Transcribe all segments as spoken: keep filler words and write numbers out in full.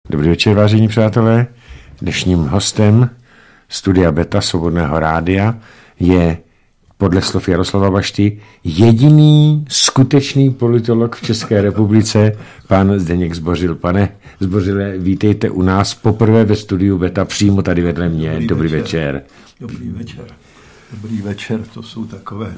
Dobrý večer, vážení přátelé. Dnešním hostem studia Beta Svobodného rádia je podle slov Jaroslava Bašty jediný skutečný politolog v České republice, pan Zdeněk Zbořil. Pane Zbořile, vítejte u nás poprvé ve studiu Beta, přímo tady vedle mě. Dobrý, Dobrý večer. večer. Dobrý večer. Dobrý večer, to jsou takové...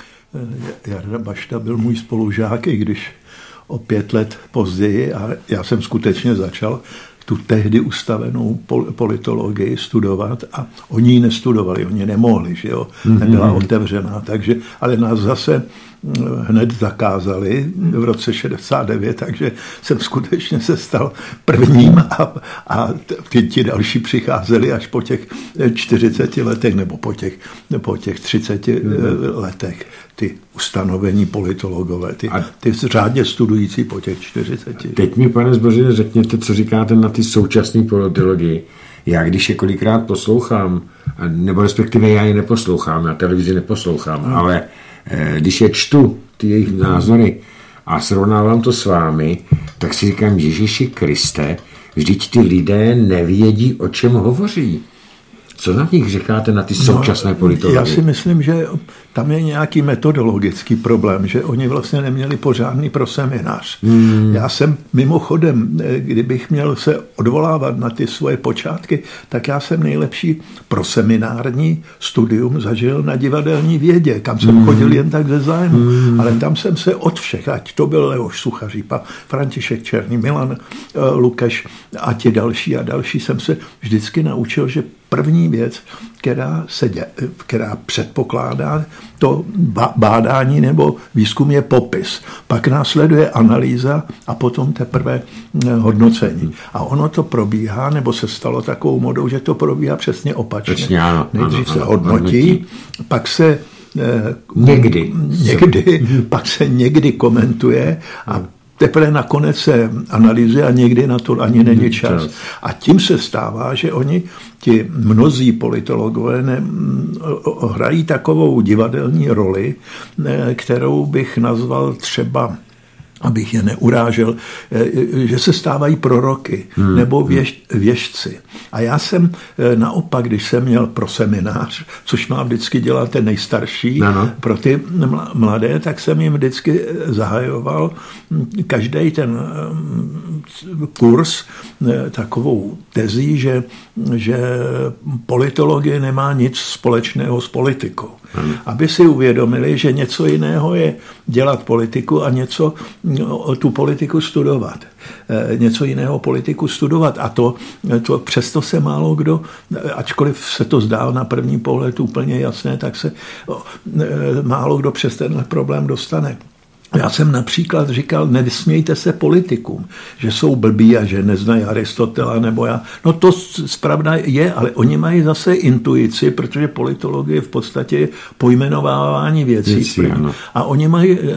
Jarda Bašta byl můj spolužák, i když o pět let později, a já jsem skutečně začal tu tehdy ustavenou politologii studovat a oni ji nestudovali, oni nemohli, že jo, nebyla otevřená, takže, ale nás zase hned zakázali v roce šedesát devět, takže jsem skutečně se stal prvním a, a ti, ti další přicházeli až po těch čtyřiceti letech nebo po těch, po těch třiceti mm. letech. Ty ustanovení politologové, ty, ty řádně studující po těch čtyřiceti. Teď mi, pane Zbořile, řekněte, co říkáte na ty současné politologii. Já když je kolikrát poslouchám, nebo respektive já je neposlouchám, na televizi neposlouchám, no. ale eh, když je čtu ty jejich názory a srovnávám to s vámi, tak si říkám, Ježíši Kriste, vždyť ty lidé nevědí, o čem hovoří. Co na nich říkáte, na ty současné no, politology? Já si myslím, že tam je nějaký metodologický problém, že oni vlastně neměli pořádný proseminář. Hmm. Já jsem mimochodem, kdybych měl se odvolávat na ty svoje počátky, tak já jsem nejlepší proseminární studium zažil na divadelní vědě, kam jsem hmm. chodil jen tak ze zájmu. Hmm. Ale tam jsem se od všech, ať to byl Leoš Suchařípa, František Černý, Milan uh, Lukeš a ti další a další, jsem se vždycky naučil, že první věc, která, se dě, která předpokládá to bádání nebo výzkum, je popis. Pak následuje analýza a potom teprve hodnocení. A ono to probíhá, nebo se stalo takovou modou, že to probíhá přesně opačně. Přesně, ano, Nejdřív ano, se ano, hodnotí, hodnotí, pak se eh, někdy, někdy pak se někdy komentuje a teprve nakonec se analyzuje a někdy na to ani není čas. A tím se stává, že oni, ti mnozí politologové, ne, hrají takovou divadelní roli, ne, kterou bych nazval třeba, abych je neurážel, že se stávají proroky hmm. nebo věž, věžci. A já jsem naopak, když jsem měl pro seminář, což má vždycky dělat ten nejstarší, no. pro ty mladé, tak jsem jim vždycky zahajoval každý ten kurz takovou tezí, že, že politologie nemá nic společného s politikou. Hmm. Aby si uvědomili, že něco jiného je dělat politiku a něco tu politiku studovat. Něco jiného politiku studovat. A to, to přesto se málo kdo, ačkoliv se to zdá na první pohled úplně jasné, tak se málo kdo přes tenhle problém dostane. Já jsem například říkal, nevysmějte se politikům, že jsou blbí a že neznají Aristotela nebo já. No to zpravda je, ale oni mají zase intuici, protože politologie v podstatě je pojmenovávání věcí. věcí a oni mají e,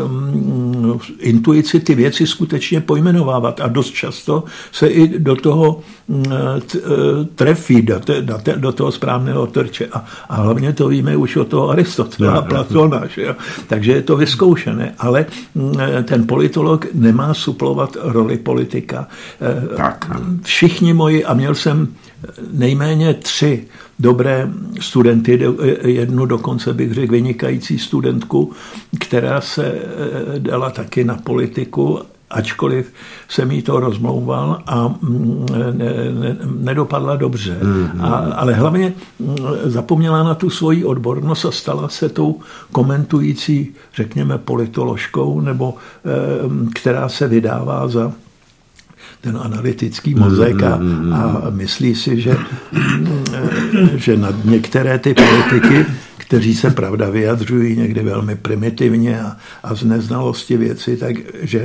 intuici ty věci skutečně pojmenovávat a dost často se i do toho t, trefí, do, te, do, te, do toho správného trče. A, a hlavně to víme už od toho Aristotela a Platona. Že jo? Takže je to vyzkoušené. Ale ten politolog nemá suplovat roli politika. Tak. Všichni moji, a měl jsem nejméně tři dobré studenty, jednu dokonce bych řekl vynikající studentku, která se dala taky na politiku, ačkoliv jsem jí to rozmlouval a ne, ne, nedopadla dobře. Mm-hmm. A, ale hlavně zapomněla na tu svoji odbornost a stala se tou komentující, řekněme, politoložkou, nebo která se vydává za ten analytický mozek a, a myslí si, že, že na některé ty politiky, kteří se pravda vyjadřují někdy velmi primitivně a, a z neznalosti věci, takže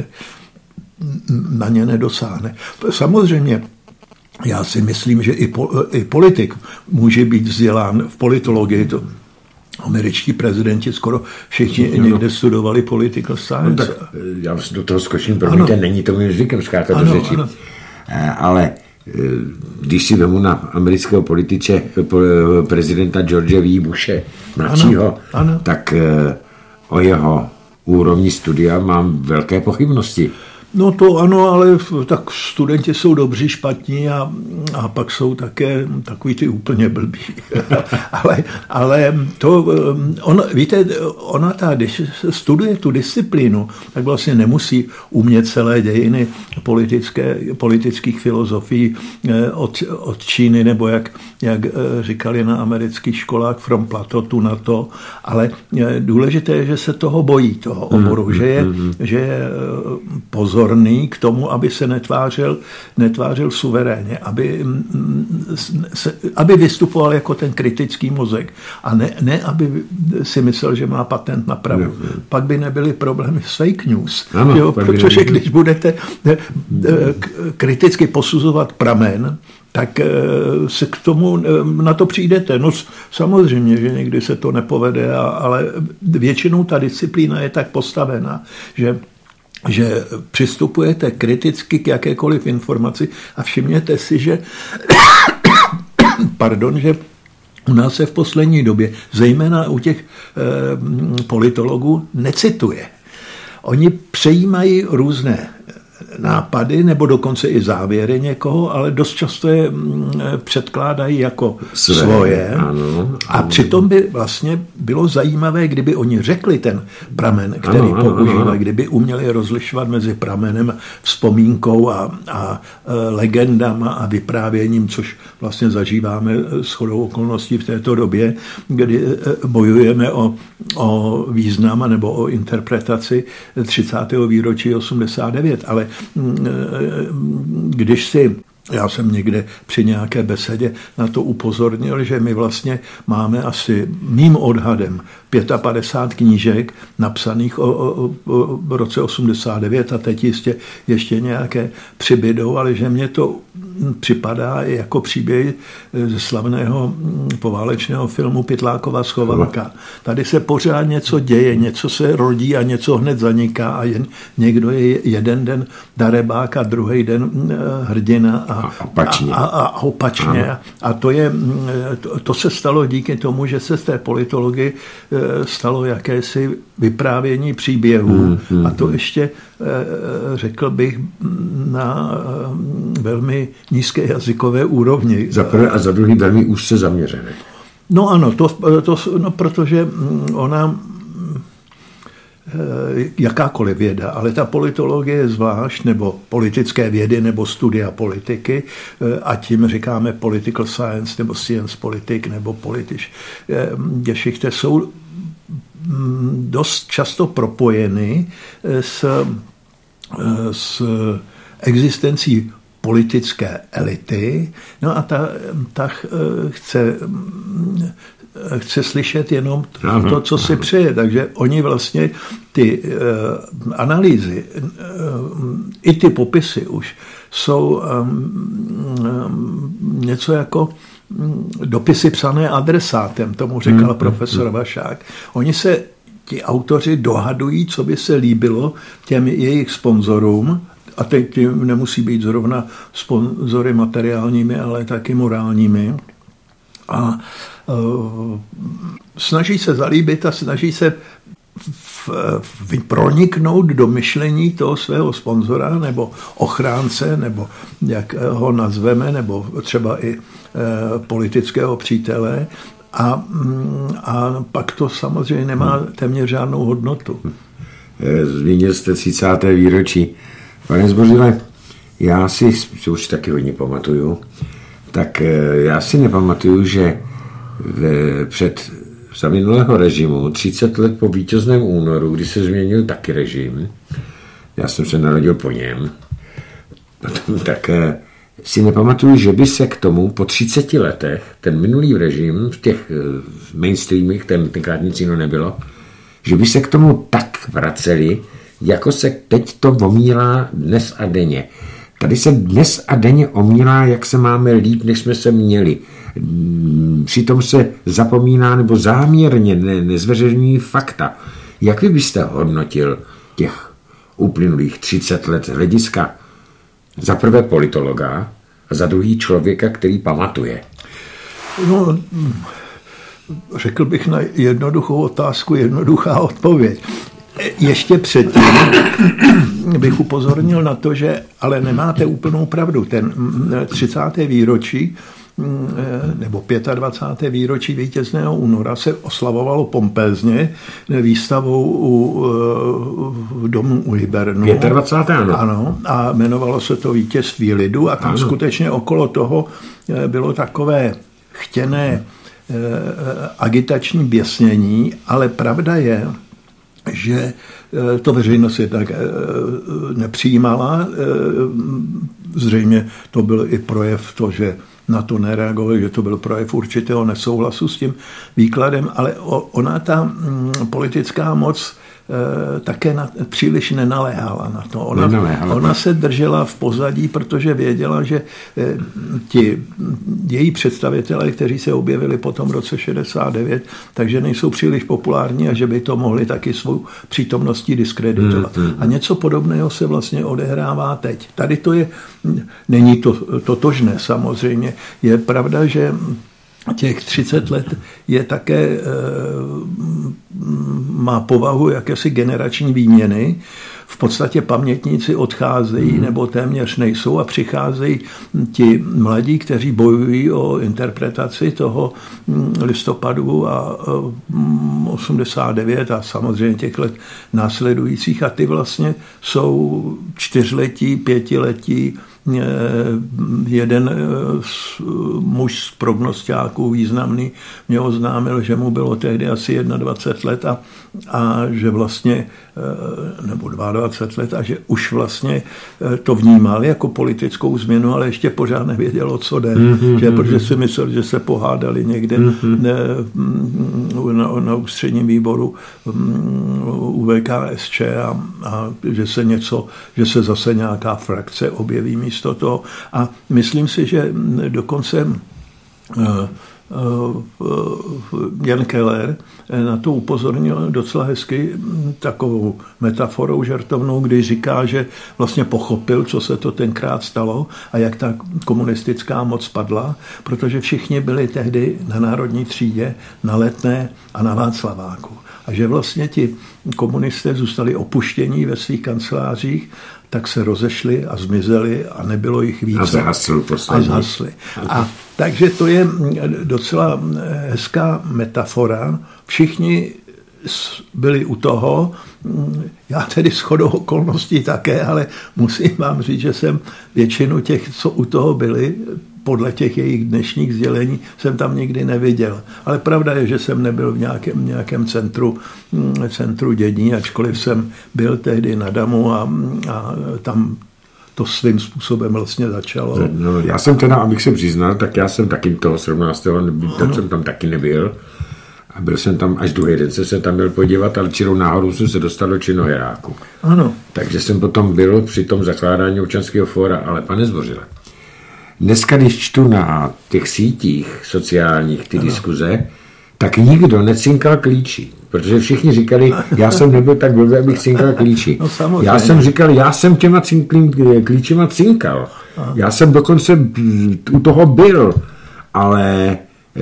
na ně nedosáhne. Samozřejmě já si myslím, že i, po, i politik může být vzdělán v politologii. To američtí prezidenti skoro všichni no. někde studovali political science. No, tak já do toho skočím, promiňte, není to mým zvykem skákat do řeči. Ale když si vemu na amerického političe prezidenta George W. Bushe mladšího, ano, ano. tak o jeho úrovni studia mám velké pochybnosti. No to ano, ale tak studenti jsou dobří, špatní a, a pak jsou také takový ty úplně blbí. ale, ale to, on, víte, ona ta, když studuje tu disciplínu, tak vlastně nemusí umět celé dějiny politické, politických filozofií od, od Číny, nebo jak, jak říkali na amerických školách from Plato tu na to, ale důležité je, že se toho bojí, toho oboru, že je, že je pozorný k tomu, aby se netvářil, netvářil suverénně, aby, se, aby vystupoval jako ten kritický mozek a ne, ne aby si myslel, že má patent na pravdu. No, no. Pak by nebyly problémy s fake news. Ano, jo, protože když budete kriticky posuzovat pramen, tak se k tomu, na to přijdete. No samozřejmě, že někdy se to nepovede, ale většinou ta disciplína je tak postavená, že že přistupujete kriticky k jakékoliv informaci a všimněte si, že pardon, že u nás se v poslední době, zejména u těch eh, politologů, necituje. Oni přejímají různé nápady nebo dokonce i závěry někoho, ale dost často je předkládají jako Své, svoje. Ano, a ano. Přitom by vlastně bylo zajímavé, kdyby oni řekli ten pramen, který ano, používají, ano, ano. kdyby uměli rozlišovat mezi pramenem, vzpomínkou a, a legendama a vyprávěním, což vlastně zažíváme shodou okolností v této době, kdy bojujeme o, o význam nebo o interpretaci třicátého výročí osmdesát devět, ale když si, já jsem někde při nějaké besedě na to upozornil, že my vlastně máme asi mým odhadem padesát pět knížek napsaných o, o, o roce osmdesát devět a teď jistě ještě nějaké přibydou, ale že mně to připadá jako příběh ze slavného poválečného filmu Pytlákova schovanka. Tady se pořád něco děje, něco se rodí a něco hned zaniká a jen někdo je jeden den darebák a druhý den hrdina a, a opačně. A, a, a, opačně. a to, je, to, to se stalo díky tomu, že se z té politologie stalo jakési vyprávění příběhů hmm, hmm, a to ještě řekl bych na velmi nízké jazykové úrovni. Za prvé a za druhý velmi úzce zaměřené. No ano, to, to, no, protože ona jakákoliv věda, ale ta politologie je zvlášť, nebo politické vědy, nebo studia politiky, a tím říkáme political science, nebo science politik, nebo politiš. Geschichte jsou dost často propojeny s, s existencí politické elity, no a ta, ta chce, chce slyšet jenom to, co si přeje. Takže oni vlastně ty uh, analýzy, uh, i ty popisy už jsou um, um, něco jako dopisy psané adresátem, tomu říkal hmm. profesor Vašák. Oni se, ti autoři, dohadují, co by se líbilo těm jejich sponzorům, a teď nemusí být zrovna sponzory materiálními, ale taky morálními. A uh, snaží se zalíbit a snaží se v, v, proniknout do myšlení toho svého sponzora nebo ochránce, nebo jak ho nazveme, nebo třeba i uh, politického přítele. A, a pak to samozřejmě nemá téměř žádnou hodnotu. Zmínil jste třicáté výročí. Pane Zbořile, já si, si už taky hodně pamatuju, tak já si nepamatuju, že v, před za minulého režimu, třicet let po vítězném únoru, kdy se změnil taky režim, já jsem se narodil po něm, tak si nepamatuju, že by se k tomu po třiceti letech ten minulý režim v těch mainstreamech, ten, tenkrát nic jiného nebylo, že by se k tomu tak vraceli, jako se teď to omílá dnes a denně. Tady se dnes a denně omílá, jak se máme líp, než jsme se měli. Přitom se zapomíná nebo záměrně ne, nezveřejňují fakta. Jak vy byste hodnotil těch uplynulých třicet let z hlediska za prvé politologa a za druhý člověka, který pamatuje? No, řekl bych na jednoduchou otázku jednoduchá odpověď. ještě předtím bych upozornil na to, že ale nemáte úplnou pravdu. Ten třicáté výročí nebo dvacátého pátého výročí vítězného února se oslavovalo pompézně výstavou u, v domu u Hybernu. dvacátého pátého Ano, a jmenovalo se to Vítězství lidu a tam ano. skutečně okolo toho bylo takové chtěné agitační běsnění, ale pravda je, že to veřejnost je tak nepřijímala. Zřejmě to byl i projev to, že na to nereagovali, že to byl projev určitého nesouhlasu s tím výkladem, ale ona, ta politická moc, také na, příliš nenaléhala na to. Ona, nenaléhala. ona se držela v pozadí, protože věděla, že ti její představitelé, kteří se objevili po tom roce šedesát devět, takže nejsou příliš populární a že by to mohli taky svou přítomností diskreditovat. Hmm, hmm. A něco podobného se vlastně odehrává teď. Tady to je, není to totožné samozřejmě. Je pravda, že těch třicet let je také, má povahu jakési generační výměny. V podstatě pamětníci odcházejí nebo téměř nejsou a přicházejí ti mladí, kteří bojují o interpretaci toho listopadu a osmdesát devět a samozřejmě těch let následujících a ty vlastně jsou čtyřletí, pětiletí. Jeden muž z prognosťáků významný mě oznámil, že mu bylo tehdy asi dvacet jedna let a, a že vlastně, nebo dvacet dva let a že už vlastně to vnímal jako politickou změnu, ale ještě pořád nevěděl, o co jde, mm-hmm, že, protože si myslel, že se pohádali někde mm-hmm. na, na ústředním výboru u V K S Č a, a že se něco, že se zase nějaká frakce objeví místo toho. A myslím si, že dokonce Jan Keller na to upozornil docela hezky takovou metaforou žertovnou, kdy říká, že vlastně pochopil, co se to tenkrát stalo a jak ta komunistická moc padla, protože všichni byli tehdy na Národní třídě, na Letné a na Václaváku. A že vlastně ti komunisté zůstali opuštění ve svých kancelářích, tak se rozešli a zmizeli a nebylo jich více. A zhasli poslední. A zhasli. A takže to je docela hezká metafora. Všichni byli u toho, já tedy shodou okolností také, ale musím vám říct, že jsem většinu těch, co u toho byli, podle těch jejich dnešních sdělení jsem tam nikdy neviděl. Ale pravda je, že jsem nebyl v nějakém, nějakém centru, centru dění, ačkoliv jsem byl tehdy na Damu a, a tam to svým způsobem vlastně začalo. No, já jsem teda, abych se přiznal, tak já jsem taky toho sedmnáctého tak jsem tam taky nebyl. A byl jsem tam, až druhý den se tam byl podívat, ale čirou náhodou jsem se dostal do Činoheráku. Ano. Takže jsem potom byl při tom zakládání občanského fóra, ale pane Zbořile, dneska, když čtu na těch sítích sociálních ty ano. diskuze, tak nikdo necinkal klíči, protože všichni říkali, já jsem nebyl tak blbý, abych cinkal klíči. No, já jsem říkal, já jsem těma cinklím, klíčima cinkal. Aha. Já jsem dokonce u toho byl, ale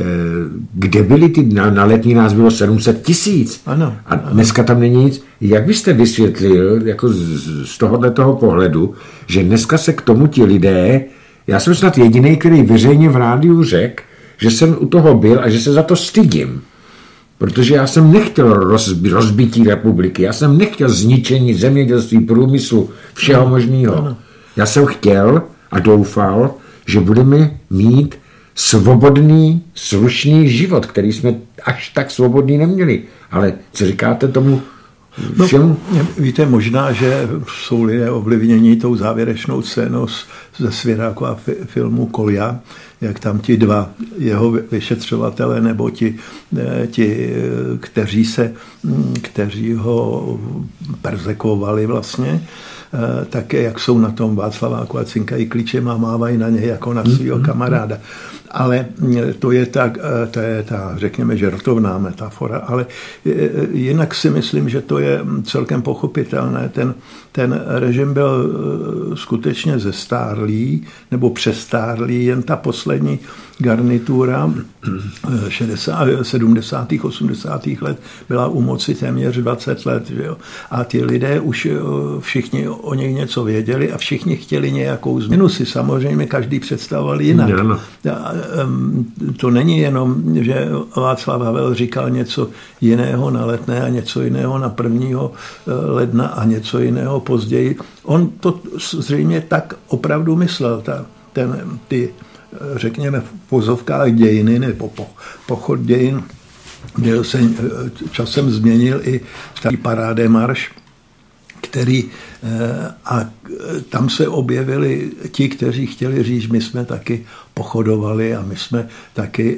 kde byly ty, na, na Letní nás bylo sedm set tisíc ano, a dneska tam není nic. Jak byste vysvětlil jako z, z tohoto pohledu, že dneska se k tomu ti lidé, já jsem snad jediný, který veřejně v rádiu řekl, že jsem u toho byl a že se za to stydím. Protože já jsem nechtěl rozbi, rozbití republiky, já jsem nechtěl zničení zemědělství, průmyslu, všeho možného. Já jsem chtěl a doufal, že budeme mít svobodný, slušný život, který jsme až tak svobodný neměli. Ale co říkáte tomu všemu? No, víte, možná, že jsou lidé ovlivnění tou závěrečnou scénou ze Svěrákova filmu Kolja, jak tam ti dva jeho vyšetřovatele nebo ti, ti kteří, se, kteří ho persekovali vlastně, také jak jsou na tom Václaváku a cinkají klíčem a mávají na něj jako na svého kamaráda. Ale to je, tak, to je ta, řekněme, žertovná metafora, ale jinak si myslím, že to je celkem pochopitelné. Ten, ten režim byl skutečně zestárlý nebo přestárlý, jen ta poslední poslední garnitura šedesátých, sedmdesátých, osmdesátých let byla u moci téměř dvacet let. Že jo? A ty lidé už všichni o něj něco věděli a všichni chtěli nějakou změnu. Si samozřejmě každý představoval jinak. A, to není jenom, že Václav Havel říkal něco jiného na Letné a něco jiného na prvního ledna a něco jiného později. On to zřejmě tak opravdu myslel. Ta, ten, ty, řekněme, v pozovkách dějiny nebo po, pochod dějin, kde se časem změnil i v parádé marš, který a tam se objevili ti, kteří chtěli říct, my jsme taky pochodovali a my jsme taky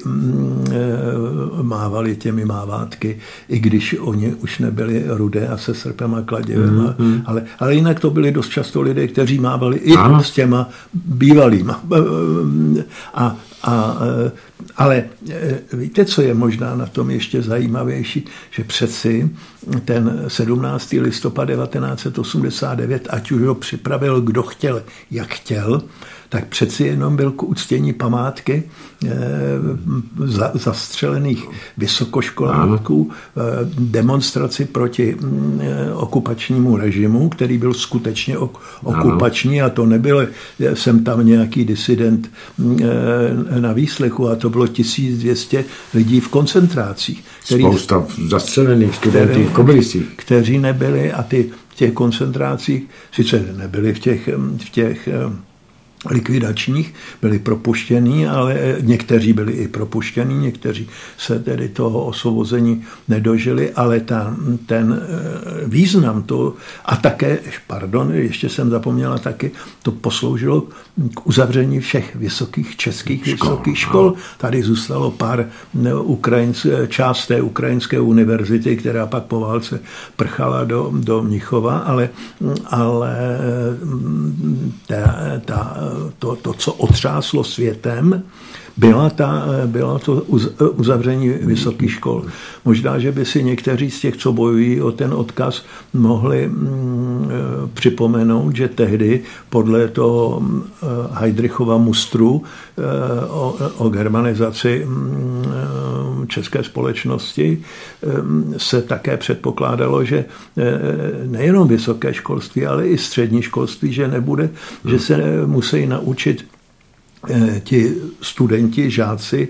mávali těmi mávátky, i když oni už nebyli Rudé a se srpem a kladivem. Mm-hmm. Ale, ale jinak to byli dost často lidé, kteří mávali i Aha. s těma bývalýma. A, a, ale víte, co je možná na tom ještě zajímavější, že přeci ten sedmnáctého listopadu devatenáct set osmdesát devět, ať už ho připravil kdo chtěl, jak chtěl, tak přeci jenom byl k uctění památky eh, za, zastřelených vysokoškoláků, eh, demonstraci proti eh, okupačnímu režimu, který byl skutečně ok, okupační a to nebyl jsem tam nějaký disident eh, na výslechu a to bylo tisíc dvě stě lidí v koncentrácích. Který, Spousta zastřelených studentů v komunistích. Kteří nebyli a ty v těch koncentrácích sice nebyli v těch, v těch likvidačních, byli propuštění, ale někteří byli i propuštění, někteří se tedy toho osvobození nedožili, ale ta, ten význam to, a také, pardon, ještě jsem zapomněla taky, to posloužilo k uzavření všech vysokých českých škol, vysokých škol. Tady zůstalo pár ukrajinské, část té ukrajinské univerzity, která pak po válce prchala do, do Mnichova, ale, ale ta, ta To, to, co otřáslo světem, byla, ta, byla to uzavření vysokých škol. Možná, že by si někteří z těch, co bojují o ten odkaz, mohli mm, připomenout, že tehdy podle toho Heydrichova mustru o, o germanizaci mm, české společnosti se také předpokládalo, že nejenom vysoké školství, ale i střední školství, že nebude, hmm. že se musí naučit ti studenti, žáci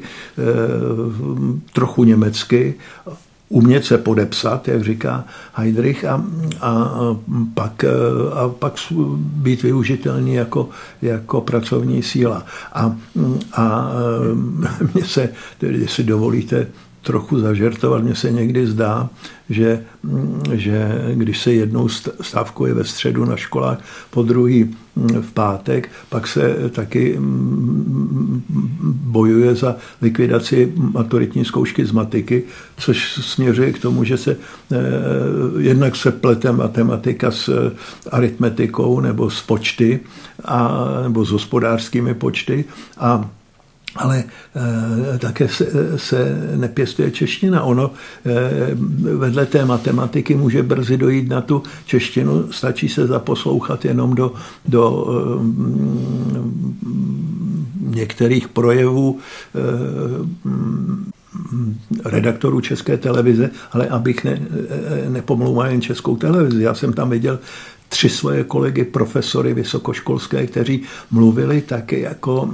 trochu německy, umět se podepsat, jak říká Heydrich, a, a, pak, a pak být využitelný jako, jako pracovní síla. A, a mě se, jestli dovolíte, trochu zažertovat, mně se někdy zdá, že, že když se jednou stávkuje ve středu na školách, po druhý v pátek, pak se taky bojuje za likvidaci maturitní zkoušky z matiky, což směřuje k tomu, že se eh, jednak se plete matematika s aritmetikou nebo s počty, a, nebo s hospodářskými počty a ale e, také se, se nepěstuje čeština. Ono e, vedle té matematiky může brzy dojít na tu češtinu, stačí se zaposlouchat jenom do, do e, některých projevů e, redaktorů České televize, ale abych ne, nepomlouval jen Českou televizi. Já jsem tam viděl tři svoje kolegy, profesory vysokoškolské, kteří mluvili taky jako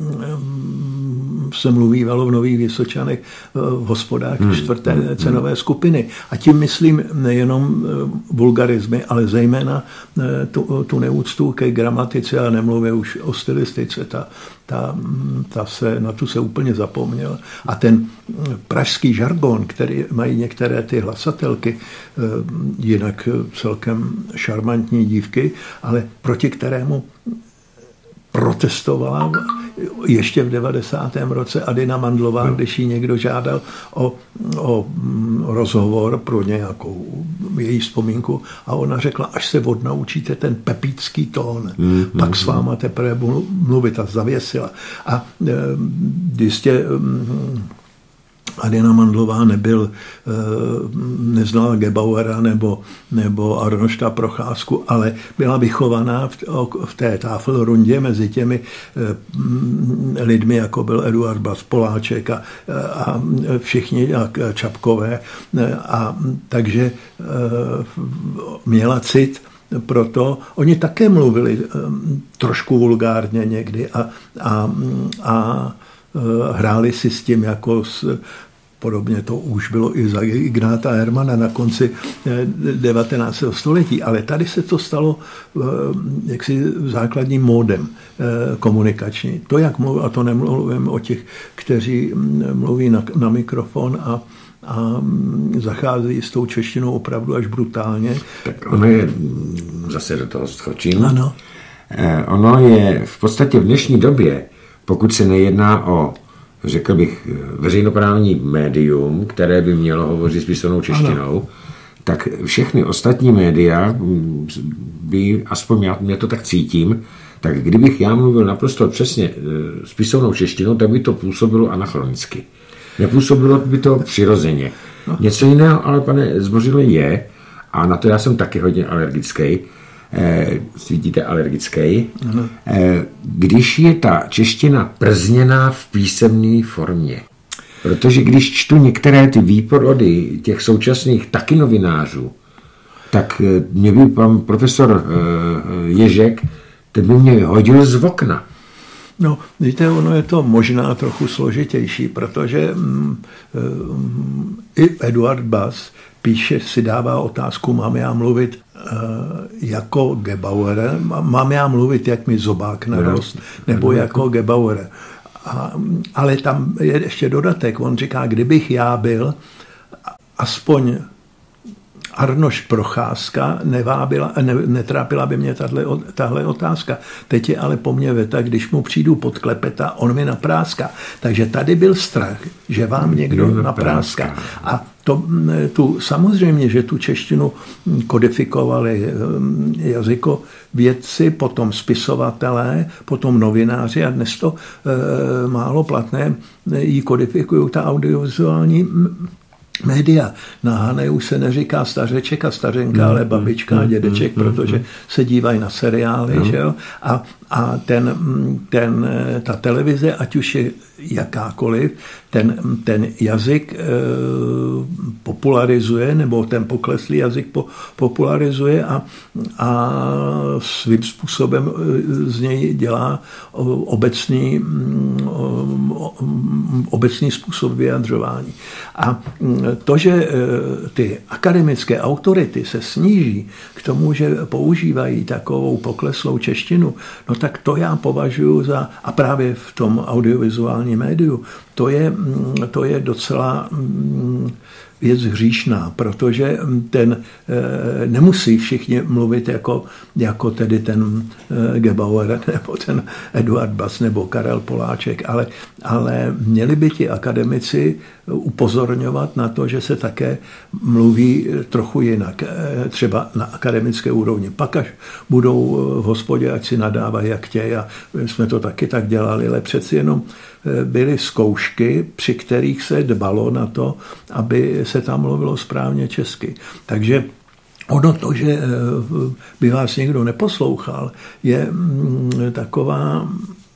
se mluvívalo v Nových Vysočanech v hospodách hmm. čtvrté cenové skupiny. A tím myslím nejenom vulgarizmy, ale zejména tu, tu neúctu ke gramatice a nemluvě už o stylistice. Ta, ta, ta se, na tu se úplně zapomněl. A ten pražský žargon, který mají některé ty hlasatelky, jinak celkem šarmantní dívky, ale proti kterému protestovala ještě v devadesátém roce Adina Mandlová, když jí někdo žádal o, o rozhovor pro nějakou její vzpomínku a ona řekla, až se odnaučíte ten pepícký tón, mm, pak mm, s váma teprve mluvit a zavěsila. A e, jistě Adina Mandlová nebyl, neznala Gebauera nebo, nebo Arnošta Procházku, ale byla vychovaná v, v té Tafelrundě mezi těmi lidmi, jako byl Eduard Bas, Poláček a, a všichni a Čapkové. A takže měla cit. Proto oni také mluvili trošku vulgárně někdy a, a, a hráli si s tím jako s, podobně to už bylo i za Ignáta Hermana na konci devatenáctého století, ale tady se to stalo jaksi základním módem komunikační. To, jak mluvím, a to nemluvím o těch, kteří mluví na, na mikrofon a a zacházejí s tou češtinou opravdu až brutálně. Tak ono je, zase do toho skočím, ano. Ono je v podstatě v dnešní době, pokud se nejedná o, řekl bych, veřejnoprávní médium, které by mělo hovořit s písemnou češtinou, ano. Tak všechny ostatní média by, aspoň já mě to tak cítím, tak kdybych já mluvil naprosto přesně s písemnou češtinou, tak by to působilo anachronicky. Nepůsobilo by to přirozeně. No. Něco jiného, ale pane Zbořile, je, a na to já jsem taky hodně alergický, eh, vidíte, alergický, no. eh, když je ta čeština przněná v písemné formě. Protože když čtu některé ty výporody těch současných taky novinářů, tak eh, mě by pan profesor eh, Ježek, ten by mě hodil z okna. No, víte, ono je to možná trochu složitější, protože mm, mm, i Eduard Bas píše, si dává otázku, mám já mluvit uh, jako Gebauer, mám já mluvit, jak mi zobák narost, nebo jako Gebauer. A, ale tam je ještě dodatek, on říká, kdybych já byl aspoň Arnoš Procházka, nevábila, ne, netrápila by mě tahle, tahle otázka. Teď je ale po mně veta, když mu přijdu pod klepeta, on mi napráská. Takže tady byl strach, že vám někdo napráská. A to, tu, samozřejmě, že tu češtinu kodifikovali jazykovědci, potom spisovatelé, potom novináři a dnes to e, málo platné ji kodifikují ta audiovizuální média. Na Hané už se neříká stařeček a stařenka, mm, ale babička mm, a dědeček, mm, protože mm, se dívají na seriály, no. Že jo? A, a ten, ten, ta televize, ať už je jakákoliv, ten, ten jazyk e, popularizuje, nebo ten pokleslý jazyk po, popularizuje a, a svým způsobem z něj dělá obecný, obecný způsob vyjadřování. A to, že ty akademické autority se sníží k tomu, že používají takovou pokleslou češtinu, no tak to já považuji za, a právě v tom audiovizuálním médiu, to je, to je docela věc hříšná, protože ten nemusí všichni mluvit jako, jako tedy ten Gebauer nebo ten Eduard Bas nebo Karel Poláček, ale, ale měli by ti akademici upozorňovat na to, že se také mluví trochu jinak, třeba na akademické úrovni. Pak až budou v hospodě, ať si nadávají, jak chtějí, a jsme to taky tak dělali, ale přeci jenom byly zkoušky, při kterých se dbalo na to, aby se tam mluvilo správně česky. Takže ono to, že by vás někdo neposlouchal, je taková...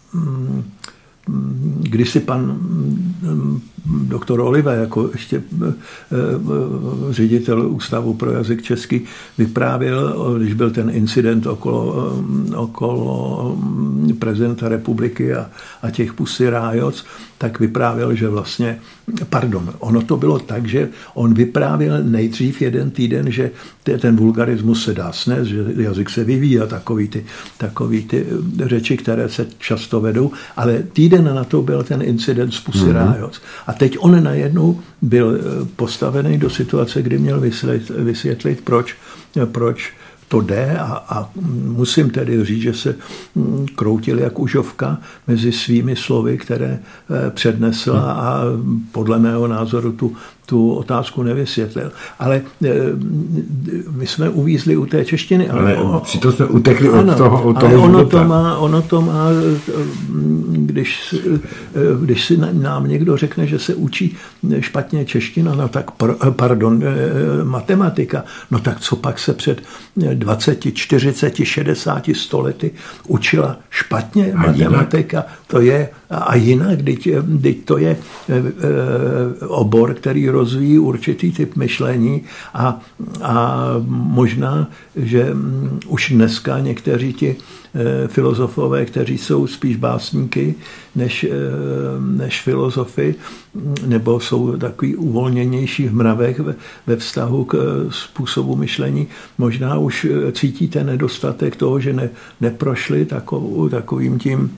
Když si pan doktor Oliva, jako ještě ředitel Ústavu pro jazyk český, vyprávěl, když byl ten incident okolo, okolo prezidenta republiky a, a těch Pussy Riots, tak vyprávěl, že vlastně, pardon, ono to bylo tak, že on vyprávěl nejdřív jeden týden, že ten vulgarismus se dá snést, že jazyk se vyvíjí a takový ty, takový ty řeči, které se často vedou, ale týden na to byl ten incident s Pussy mm-hmm. Riots. A teď on najednou byl postavený do situace, kdy měl vysvětlit, vysvětlit proč, proč to jde a, a musím tedy říct, že se kroutil jak užovka mezi svými slovy, které přednesla a podle mého názoru tu, tu otázku nevysvětlil. Ale my jsme uvízli u té češtiny. Ale, ale přitom jsme utekli ano, od toho, od toho ale ono to, má, ono to má, když, když si nám někdo řekne, že se učí špatně čeština, no tak, pardon, matematika, no tak co pak se před dvaceti, čtyřiceti, šedesáti, sto lety učila špatně a matematika, jinak? To je, a jinak, teď, teď to je obor, který rozvíjí určitý typ myšlení a, a možná, že už dneska někteří ti filozofové, kteří jsou spíš básníky než, než filozofy, nebo jsou takový uvolněnější v mravech ve, ve vztahu k způsobu myšlení, možná už cítíte nedostatek toho, že ne, neprošli takovou, takovým tím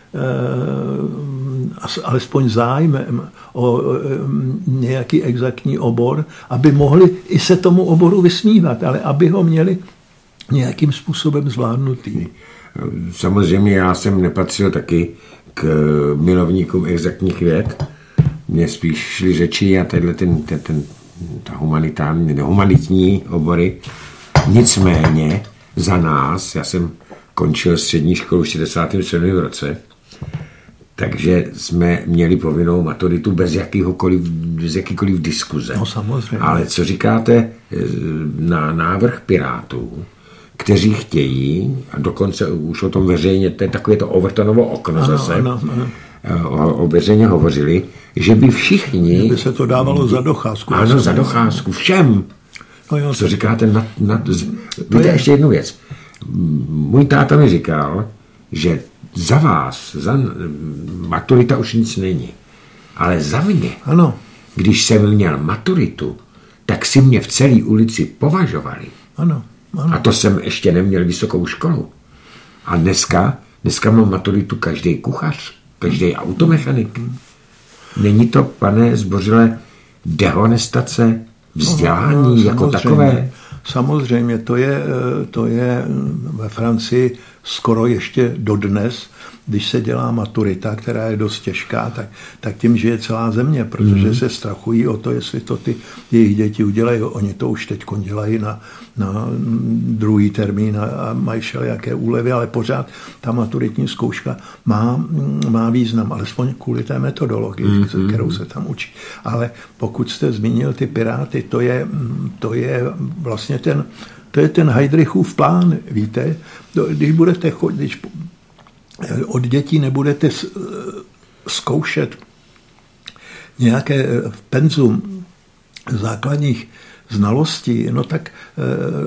alespoň zájmem o nějaký exaktní obor, aby mohli i se tomu oboru vysmívat, ale aby ho měli nějakým způsobem zvládnutý. Samozřejmě já jsem nepatřil taky k milovníkům exaktních věd. Mně spíš šly řeči a tenhle ten, ten, ten, ta humanitární, humanitní obory. Nicméně za nás, já jsem končil střední školu v šedesátém sedmém roce, takže jsme měli povinnou maturitu bez jakýhokoliv, bez jakýkoliv diskuze. No samozřejmě. Ale co říkáte na návrh Pirátů, kteří chtějí, a dokonce už o tom veřejně, to je takové to Overtonovo okno ano, zase, ano, ano. O, o veřejně hovořili, že by všichni... Že by se to dávalo za docházku. Ano, za docházku, všem. No jo, co říkáte na... na víte, ještě jednu věc. Můj táta mi říkal, že za vás, za maturita už nic není. Ale za mě, ano. Když jsem měl maturitu, tak si mě v celé ulici považovali. Ano, ano. A to jsem ještě neměl vysokou školu. A dneska, dneska má maturitu každý kuchař, každý automechanik. Není to, pane Zbořile, dehonestace vzdělání no, no, jako takové? Samozřejmě, to je, to je ve Francii skoro ještě dodnes, když se dělá maturita, která je dost těžká, tak, tak tím žije celá země, protože mm. se strachují o to, jestli to ty jejich děti udělají. Oni to už teď dělají na, na druhý termín a mají všelijaké úlevy, ale pořád ta maturitní zkouška má, má význam, alespoň kvůli té metodologii, mm. kterou se tam učí. Ale pokud jste zmínil ty Piráty, to je, to je vlastně ten, to je ten Heydrichův plán, víte? Když budete chodit, když od dětí nebudete zkoušet nějaké penzum základních znalostí, no tak e,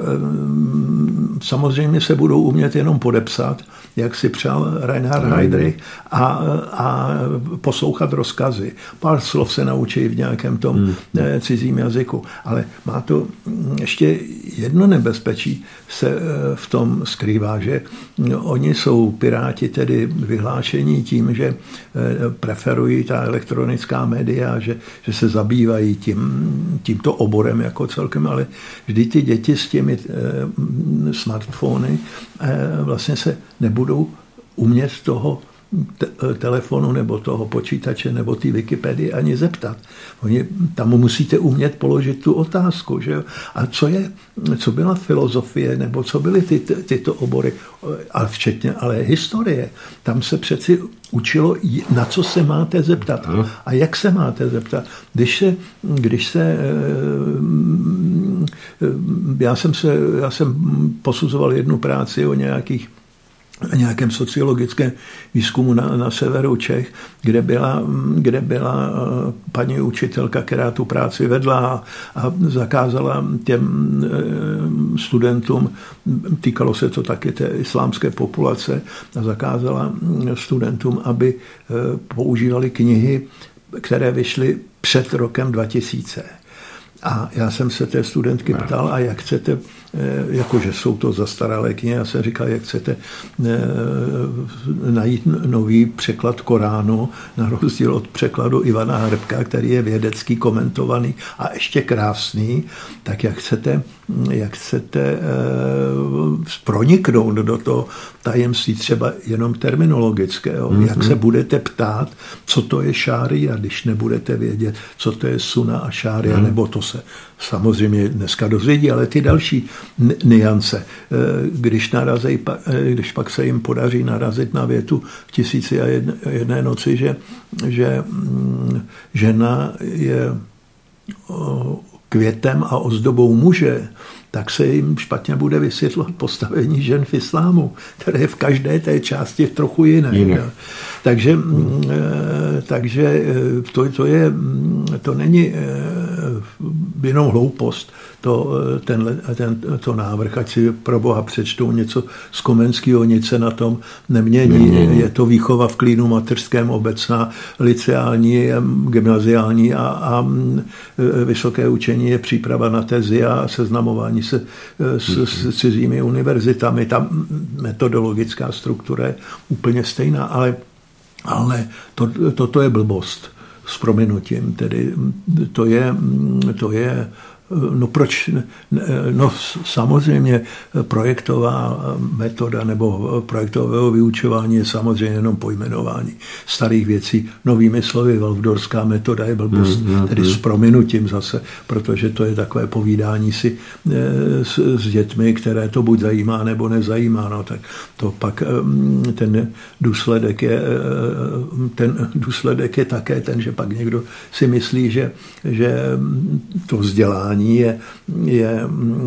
samozřejmě se budou umět jenom podepsat, jak si přál Reinhard Heydrich, a, a poslouchat rozkazy. Pár slov se naučí v nějakém tom hmm. e, cizím jazyku, ale má to ještě jedno nebezpečí se e, v tom skrývá, že no, oni jsou Piráti tedy vyhlášení tím, že e, preferují ta elektronická média, že, že se zabývají tím, tímto oborem jako celkem, ale vždy ty děti s těmi e, smartfony e, vlastně se nebudou umět toho te- telefonu nebo toho počítače nebo té Wikipedii ani zeptat. Oni, tam musíte umět položit tu otázku. Že? A co je, co byla filozofie nebo co byly ty, ty, tyto obory, ale včetně ale historie. Tam se přeci učilo, na co se máte zeptat a jak se máte zeptat. Když se, když se já jsem se, já jsem posuzoval jednu práci o nějakých nějakém sociologickém výzkumu na, na severu Čech, kde byla, kde byla paní učitelka, která tu práci vedla a, a zakázala těm studentům, týkalo se to taky té islámské populace, a zakázala studentům, aby používali knihy, které vyšly před rokem dva tisíce. A já jsem se té studentky ptal, a jak chcete, jakože jsou to zastaralé knihy, já jsem říkal, jak chcete najít nový překlad Koránu, na rozdíl od překladu Ivana Hrbka, který je vědecký, komentovaný a ještě krásný, tak jak chcete jak chcete proniknout do toho tajemství třeba jenom terminologického. Mm-hmm. Jak se budete ptát, co to je šária, když nebudete vědět, co to je suna a šária, mm. nebo to se samozřejmě dneska dozvědí, ale ty další niance. Když, narazí, když pak se jim podaří narazit na větu v Tisíci a jedné, jedné noci, že, že žena je květem a ozdobou muže, tak se jim špatně bude vysvětlovat postavení žen v islámu, které je v každé té části trochu jiné. jiné. Takže, hmm. takže to, to, je, to není jenom hloupost, to, ten, ten, to návrh, ať si pro Boha přečtou něco z Komenského, nic se na tom nemění. Hmm. Je to výchova v klínu mateřském, obecná, liceální, gymnaziální a, a vysoké učení je příprava na tezi a seznamování se s, s cizími univerzitami. Ta metodologická struktura je úplně stejná, ale, ale to, toto je blbost s prominutím. Tedy to je, to je no proč? No samozřejmě projektová metoda nebo projektového vyučování je samozřejmě jenom pojmenování starých věcí. Novými slovy, Waldorfská metoda je blbost, mm, mm, tedy s prominutím zase, protože to je takové povídání si s, s dětmi, které to buď zajímá nebo nezajímá. No, tak to pak ten důsledek je, ten důsledek je také ten, že pak někdo si myslí, že, že to vzdělání je, je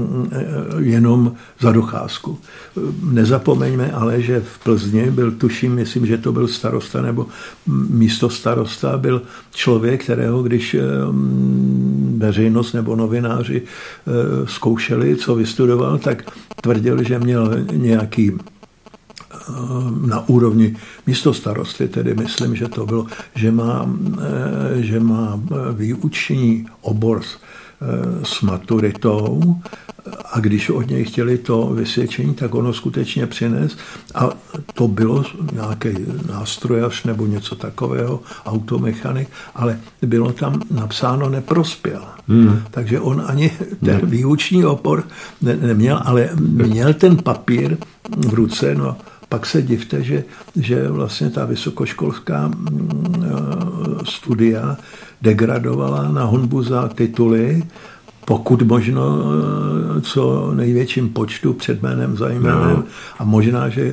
jenom za docházku. Nezapomeňme ale, že v Plzni byl, tuším, myslím, že to byl starosta nebo místo starosta, byl člověk, kterého když veřejnost nebo novináři zkoušeli, co vystudoval, tak tvrdil, že měl nějaký na úrovni místostarosty, tedy myslím, že to bylo, že má, že má výuční obor s maturitou a když od něj chtěli to vysvědčení, tak ono skutečně přines a to bylo nějaký nástrojař nebo něco takového, automechanik, ale bylo tam napsáno neprospěl. Hmm. Takže on ani ten výuční opor ne, neměl, ale měl ten papír v ruce, no pak se divte, že, že vlastně ta vysokoškolská studia degradovala na honbu za tituly, pokud možno co největším počtu před jménem za jménem. No. A možná, že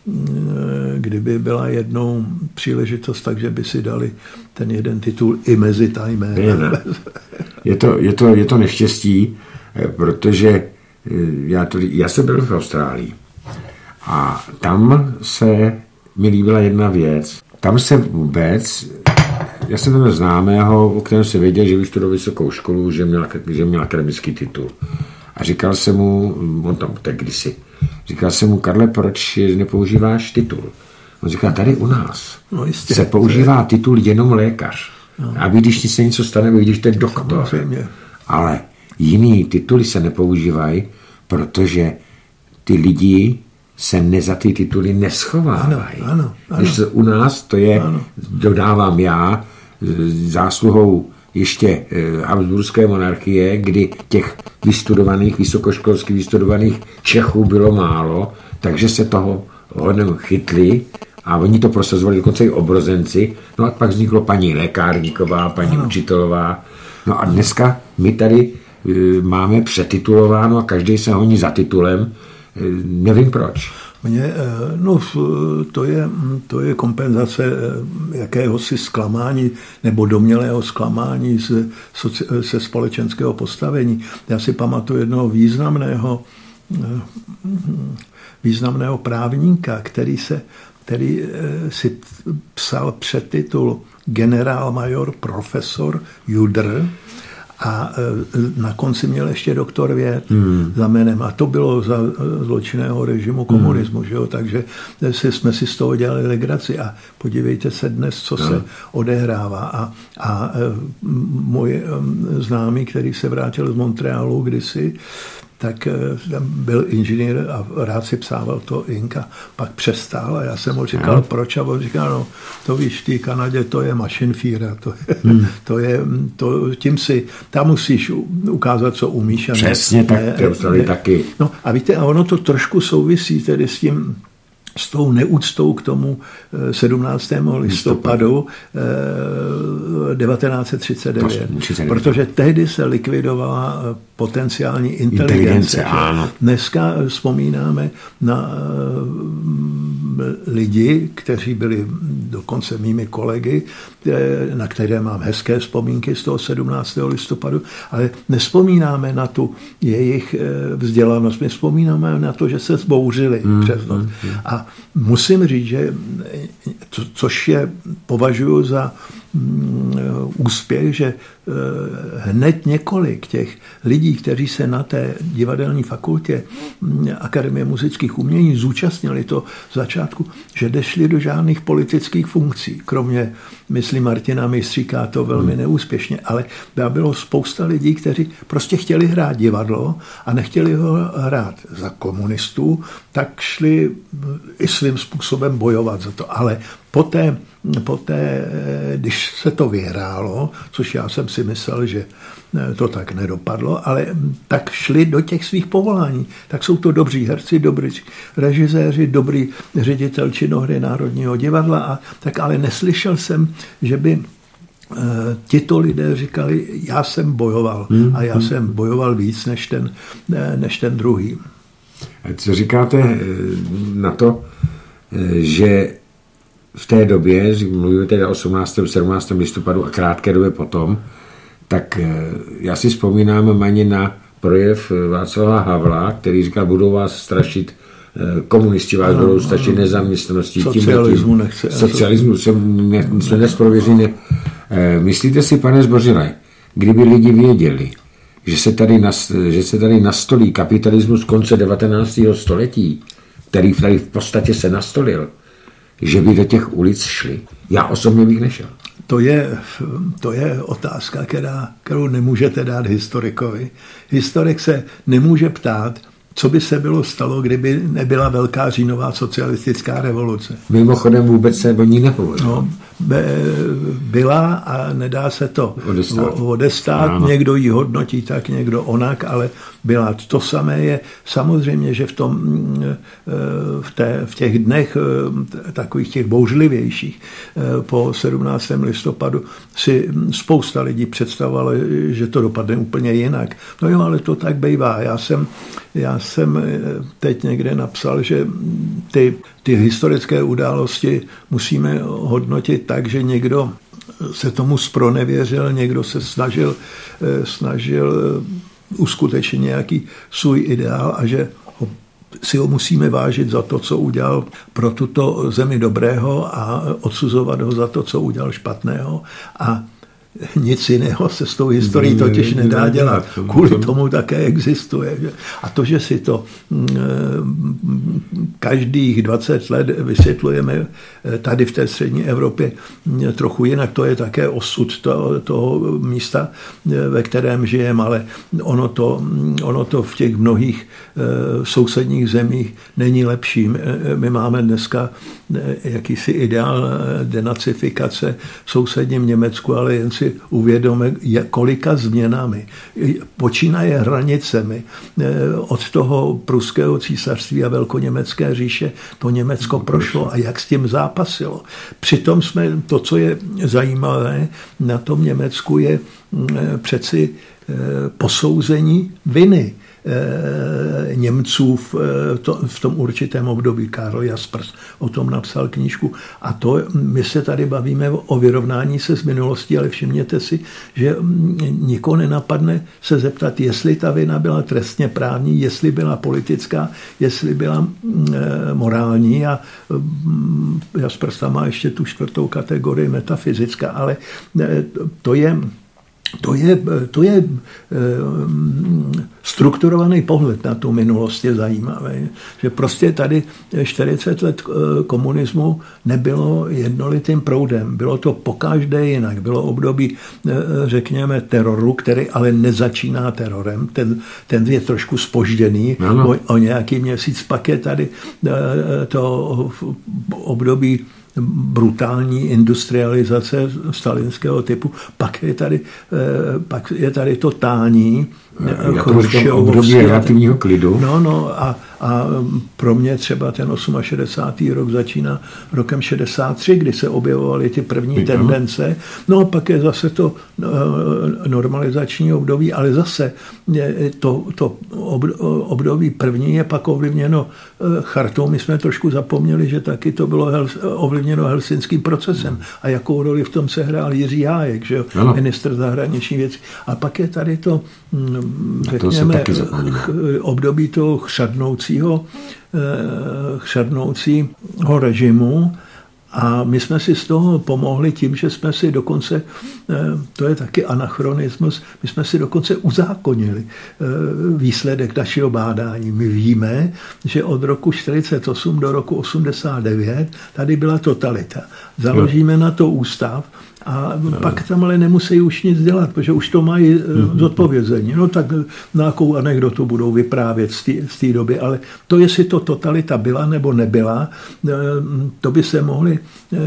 kdyby byla jednou příležitost, takže by si dali ten jeden titul i mezi ta jména. Je to, je to, je to neštěstí, protože já, to, já jsem byl v Austrálii. A tam se mi líbila jedna věc. Tam se vůbec, já jsem tam známého, o kterém se věděl, že vystudoval vysokou školu, že měl, že měl akademický titul. A říkal jsem mu, on tam tak kdysi, říkal jsem mu, Karle, proč nepoužíváš titul? On říkal, tady u nás no jistě, se používá je. titul jenom lékař. No. Aby když ti se něco stane, když to je doktor. Samozřejmě. Ale jiný tituly se nepoužívají, protože ty lidi se ne za ty tituly neschovávají. Ano, ano, ano. Když se u nás to je, ano. dodávám já, zásluhou ještě habsburské monarchie, kdy těch vystudovaných, vysokoškolsky vystudovaných Čechů bylo málo, takže se toho hodně chytli a oni to prosazovali dokonce i obrozenci. No a pak vzniklo paní lékárníková, paní ano. učitelová. No a dneska my tady máme přetitulováno a každý se honí za titulem. Nevím proč. Mně, no, to je, to je kompenzace jakéhosi zklamání nebo domnělého zklamání ze, ze společenského postavení. Já si pamatuju jednoho významného, významného právníka, který, se, který si psal předtitul generál-major profesor Judr, a na konci měl ještě doktor věd hmm. za jménem. A to bylo za zločinného režimu komunismu. Hmm. Že jo? Takže si, jsme si z toho dělali legraci. A podívejte se dnes, co no. se odehrává. A, a můj známý, který se vrátil z Montrealu kdysi, tak tam byl inženýr a rád si psával to Inka, pak přestal a já jsem mu říkal, proč, a on říkal, no to víš, v té Kanadě to je Maschinenführer, to je, hmm. to je, to, tím si, tam musíš ukázat, co umíš. A přesně, ne, tak to vzali taky. No a víte, a ono to trošku souvisí tedy s tím, s tou neúctou k tomu sedmnáctého listopadu devatenáct set třicet devět, protože tehdy se likvidovala potenciální inteligence. inteligence ano. Dneska vzpomínáme na lidi, kteří byli dokonce mými kolegy, na které mám hezké vzpomínky z toho sedmnáctého listopadu, ale nespomínáme na tu jejich vzdělanost, my vzpomínáme na to, že se zbouřili mm, přes noc. Mm, mm. A musím říct, že co, což je považuji za mm, úspěch, že uh, hned několik těch lidí, kteří se na té divadelní fakultě mm, Akademie muzických umění zúčastnili to v začátku, že nešli do žádných politických funkcí, kromě, myslím, Martina Mistříka, to velmi hmm. neúspěšně, ale bylo spousta lidí, kteří prostě chtěli hrát divadlo a nechtěli ho hrát za komunistů, tak šli i svým způsobem bojovat za to. Ale poté, poté, když se to vyhrálo, což já jsem si myslel, že to tak nedopadlo, ale tak šli do těch svých povolání. Tak jsou to dobří herci, dobří režiséři, dobrý ředitel činohry Národního divadla, a tak ale neslyšel jsem, že by tito lidé říkali, já jsem bojoval a já jsem bojoval víc než ten, než ten druhý. Co říkáte na to, že v té době, mluvíme teda osmnáctého sedmnáctého listopadu a krátké době potom, tak já si vzpomínám ani na projev Václava Havla, který říkal, budou vás strašit komunisti, vás budou strašit nezaměstnaností. Socialismu nechce. Socialismu jsme nesprověřili. Myslíte si, pane Zbořilé, kdyby lidi věděli, že se tady, že se tady nastolí kapitalismus konce devatenáctého století, který tady v podstatě se nastolil, že by do těch ulic šli? Já osobně bych nešel. To je, to je otázka, která, kterou nemůžete dát historikovi. Historik se nemůže ptát, co by se bylo stalo, kdyby nebyla velká říjnová socialistická revoluce. Mimochodem vůbec se o ní nehovoří. No, byla a nedá se to odestát. odestát. Někdo ji hodnotí tak, někdo onak, ale byla. To samé je samozřejmě, že v, tom, v, té, v těch dnech takových těch bouřlivějších po sedmnáctého listopadu si spousta lidí představovalo, že to dopadne úplně jinak. No jo, ale to tak bývá. Já jsem, já jsem teď někde napsal, že ty, ty historické události musíme hodnotit tak, že někdo se tomu zpronevěřil, někdo se snažil, snažil uskutečnit nějaký svůj ideál a že ho, si ho musíme vážit za to, co udělal pro tuto zemi dobrého a odsuzovat ho za to, co udělal špatného, a nic jiného se s tou historií totiž nedá dělat. Kvůli tomu také existuje. A to, že si to každých dvacet let vysvětlujeme tady v té střední Evropě trochu jinak, to je také osud toho, toho místa, ve kterém žijeme, ale ono to, ono to v těch mnohých sousedních zemích není lepší. My máme dneska jakýsi ideál denacifikace v sousedním Německu, ale jen si uvědomíme, kolika změnami. Počínaje hranicemi od toho pruského císařství a velkoněmecké říše to Německo prošlo a jak s tím zápasilo. Přitom jsme, to, co je zajímavé na tom Německu, je přeci posouzení viny Němců v, to, v tom určitém období. Karl Jaspers o tom napsal knížku. A to my se tady bavíme o vyrovnání se s minulostí, ale všimněte si, že nikoho nenapadne se zeptat, jestli ta vina byla trestně právní, jestli byla politická, jestli byla morální. A Jaspers tam má ještě tu čtvrtou kategorii metafyzická, ale to je To je, to je strukturovaný pohled na tu minulost, je zajímavý. Že prostě tady čtyřicet let komunismu nebylo jednolitým proudem. Bylo to pokaždé jinak. Bylo období, řekněme, teroru, který ale nezačíná terorem. Ten, ten je trošku zpožděný. O, o nějaký měsíc. Pak je tady to období brutální industrializace stalinského typu, pak je tady, pak je tady to tání období relativního klidu. No, no a, a pro mě třeba ten šedesátý osmý rok začíná rokem šedesát tři, kdy se objevovaly ty první no. tendence. No a pak je zase to normalizační období, ale zase to, to období první je pak ovlivněno chartou. My jsme trošku zapomněli, že taky to bylo ovlivněno helsinským procesem. A jakou roli v tom se hrál Jiří Hájek, že jo? No. Ministr zahraničních věcí. A pak je tady to, řekněme, období toho chřadnoucího, chřadnoucího režimu. A my jsme si z toho pomohli tím, že jsme si dokonce, to je taky anachronismus, my jsme si dokonce uzákonili výsledek našeho bádání. My víme, že od roku čtyřicet osm do roku osmdesát devět tady byla totalita. Založíme na to ústav a pak tam ale nemusí už nic dělat, protože už to mají zodpovězení. No tak nějakou anekdotu budou vyprávět z té doby, ale to, jestli to totalita byla nebo nebyla, to by se mohli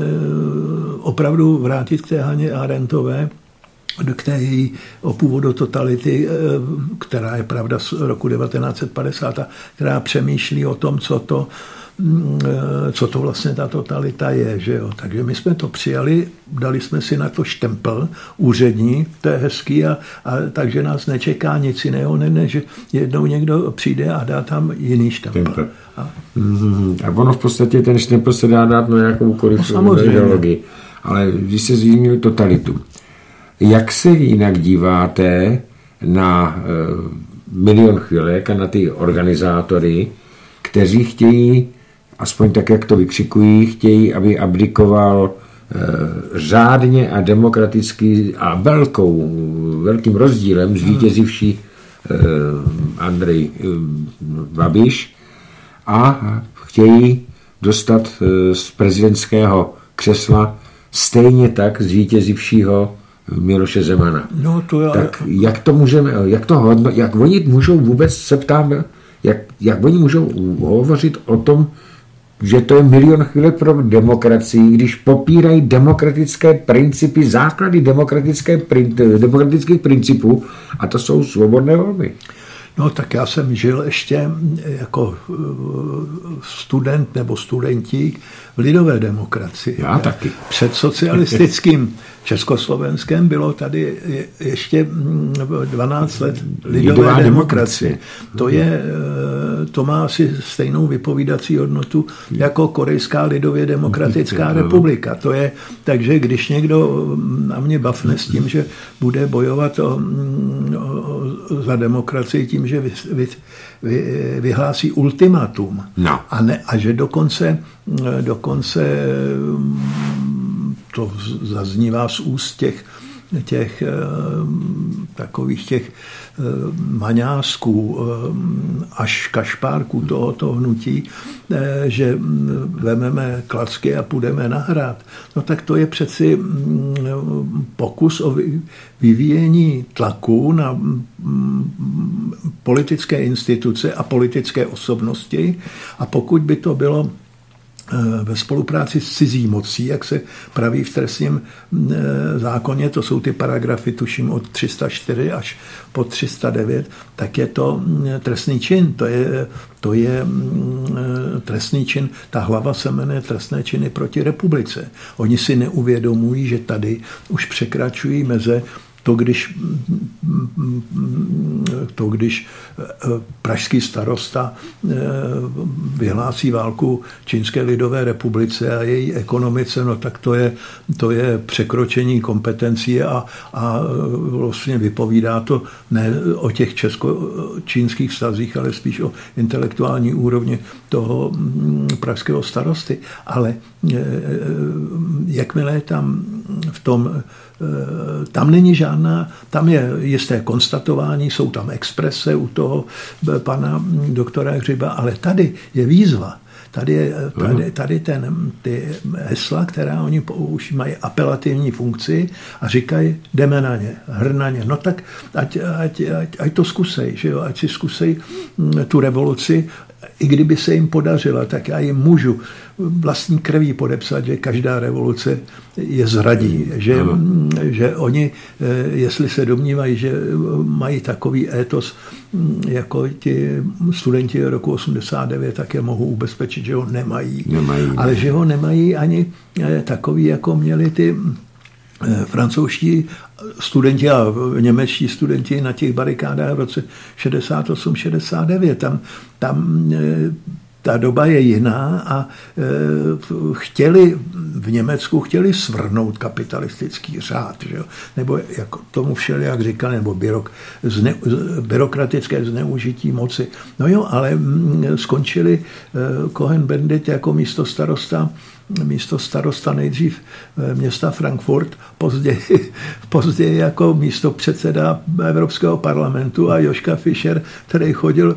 opravdu vrátit k té Haně Arendtové, k té její o původu totality, která je pravda z roku devatenáct set padesát, která přemýšlí o tom, co to co to vlastně ta totalita je. Že jo? Takže my jsme to přijali, dali jsme si na to štempel úřední, to je hezký, a, a takže nás nečeká nic jiného, ne, ne, že jednou někdo přijde a dá tam jiný štempel. A, a ono v podstatě ten štempel se dá dát na jakoukoliv no, ideologii. Ale když se zmínili totalitu, jak se jinak díváte na uh, Milion chvilek a na ty organizátory, kteří chtějí, aspoň tak, jak to vykřikují, chtějí, aby abdikoval e, řádně a demokraticky a velkou, velkým rozdílem zvítězivší e, Andrej e, Babiš a chtějí dostat e, z prezidentského křesla stejně tak zvítězivšího Miloše Zemana. No, to já... Tak jak to můžeme, jak to hodno, jak oni můžou vůbec, se ptáme, jak, jak oni můžou hovořit o tom, že to je milion chvílek pro demokracii, když popírají demokratické principy, základy demokratické, demokratických principů, a to jsou svobodné volby. No tak já jsem žil ještě jako student nebo studentík v lidové demokracii. Já taky. Před socialistickým Československem bylo tady ještě dvanáct let lidové Lidová demokracie. demokracie. To, je, to má asi stejnou vypovídací hodnotu jako Korejská lidově demokratická republika. To je, takže když někdo na mě bafne s tím, že bude bojovat o, o, za demokracii tím, že vy, vy, vy, vyhlásí ultimatum no. a, ne, a že dokonce, dokonce to zaznívá z úst těch, těch takových těch maňásků až kašpárků tohoto hnutí, že vememe klacky a půjdeme nahrát. No tak to je přeci pokus o vyvíjení tlaku na politické instituce a politické osobnosti, a pokud by to bylo ve spolupráci s cizí mocí, jak se praví v trestním zákoně, to jsou ty paragrafy, tuším, od tři sta čtyři až po tři sta devět, tak je to trestný čin. To je, to je trestný čin. Ta hlava se jmenuje trestné činy proti republice. Oni si neuvědomují, že tady už překračují meze. To když, to, když pražský starosta vyhlásí válku Čínské lidové republice a její ekonomice, no tak to je, to je překročení kompetencí a, a vlastně vypovídá to ne o těch česko-čínských vztazích, ale spíš o intelektuální úrovni toho pražského starosty. Ale jakmile je tam v tom, tam není žádná, tam je jisté konstatování, jsou tam exprese u toho pana doktora Hřiba, ale tady je výzva. Tady, je, tady, tady ten, ty hesla, která oni už mají apelativní funkci a říkají, jdeme na ně, hr na ně. No tak ať, ať, ať, ať to zkusej, že jo? Ať si zkusej tu revoluci, i kdyby se jim podařila, tak já jim můžu vlastní krví podepsat, že každá revoluce je zradí. Že, že oni, jestli se domnívají, že mají takový étos jako ti studenti roku osmdesát devět, tak je mohu ubezpečit, že ho nemají. nemají Ale že ho nemají ani takový, jako měli ty francouzští studenti a němečtí studenti na těch barikádách v roce šedesát osm šedesát devět. Tam, tam ta doba je jiná a e, chtěli v Německu chtěli svrhnout kapitalistický řád, že jo? Nebo jako tomu všeli, jak říkali, nebo byrok, zne, byrokratické zneužití moci. No jo, ale m, skončili e, Cohn-Bendit jako místo starosta místo starosta nejdřív města Frankfurt, později, později jako místo předseda Evropského parlamentu a Joška Fischer, který chodil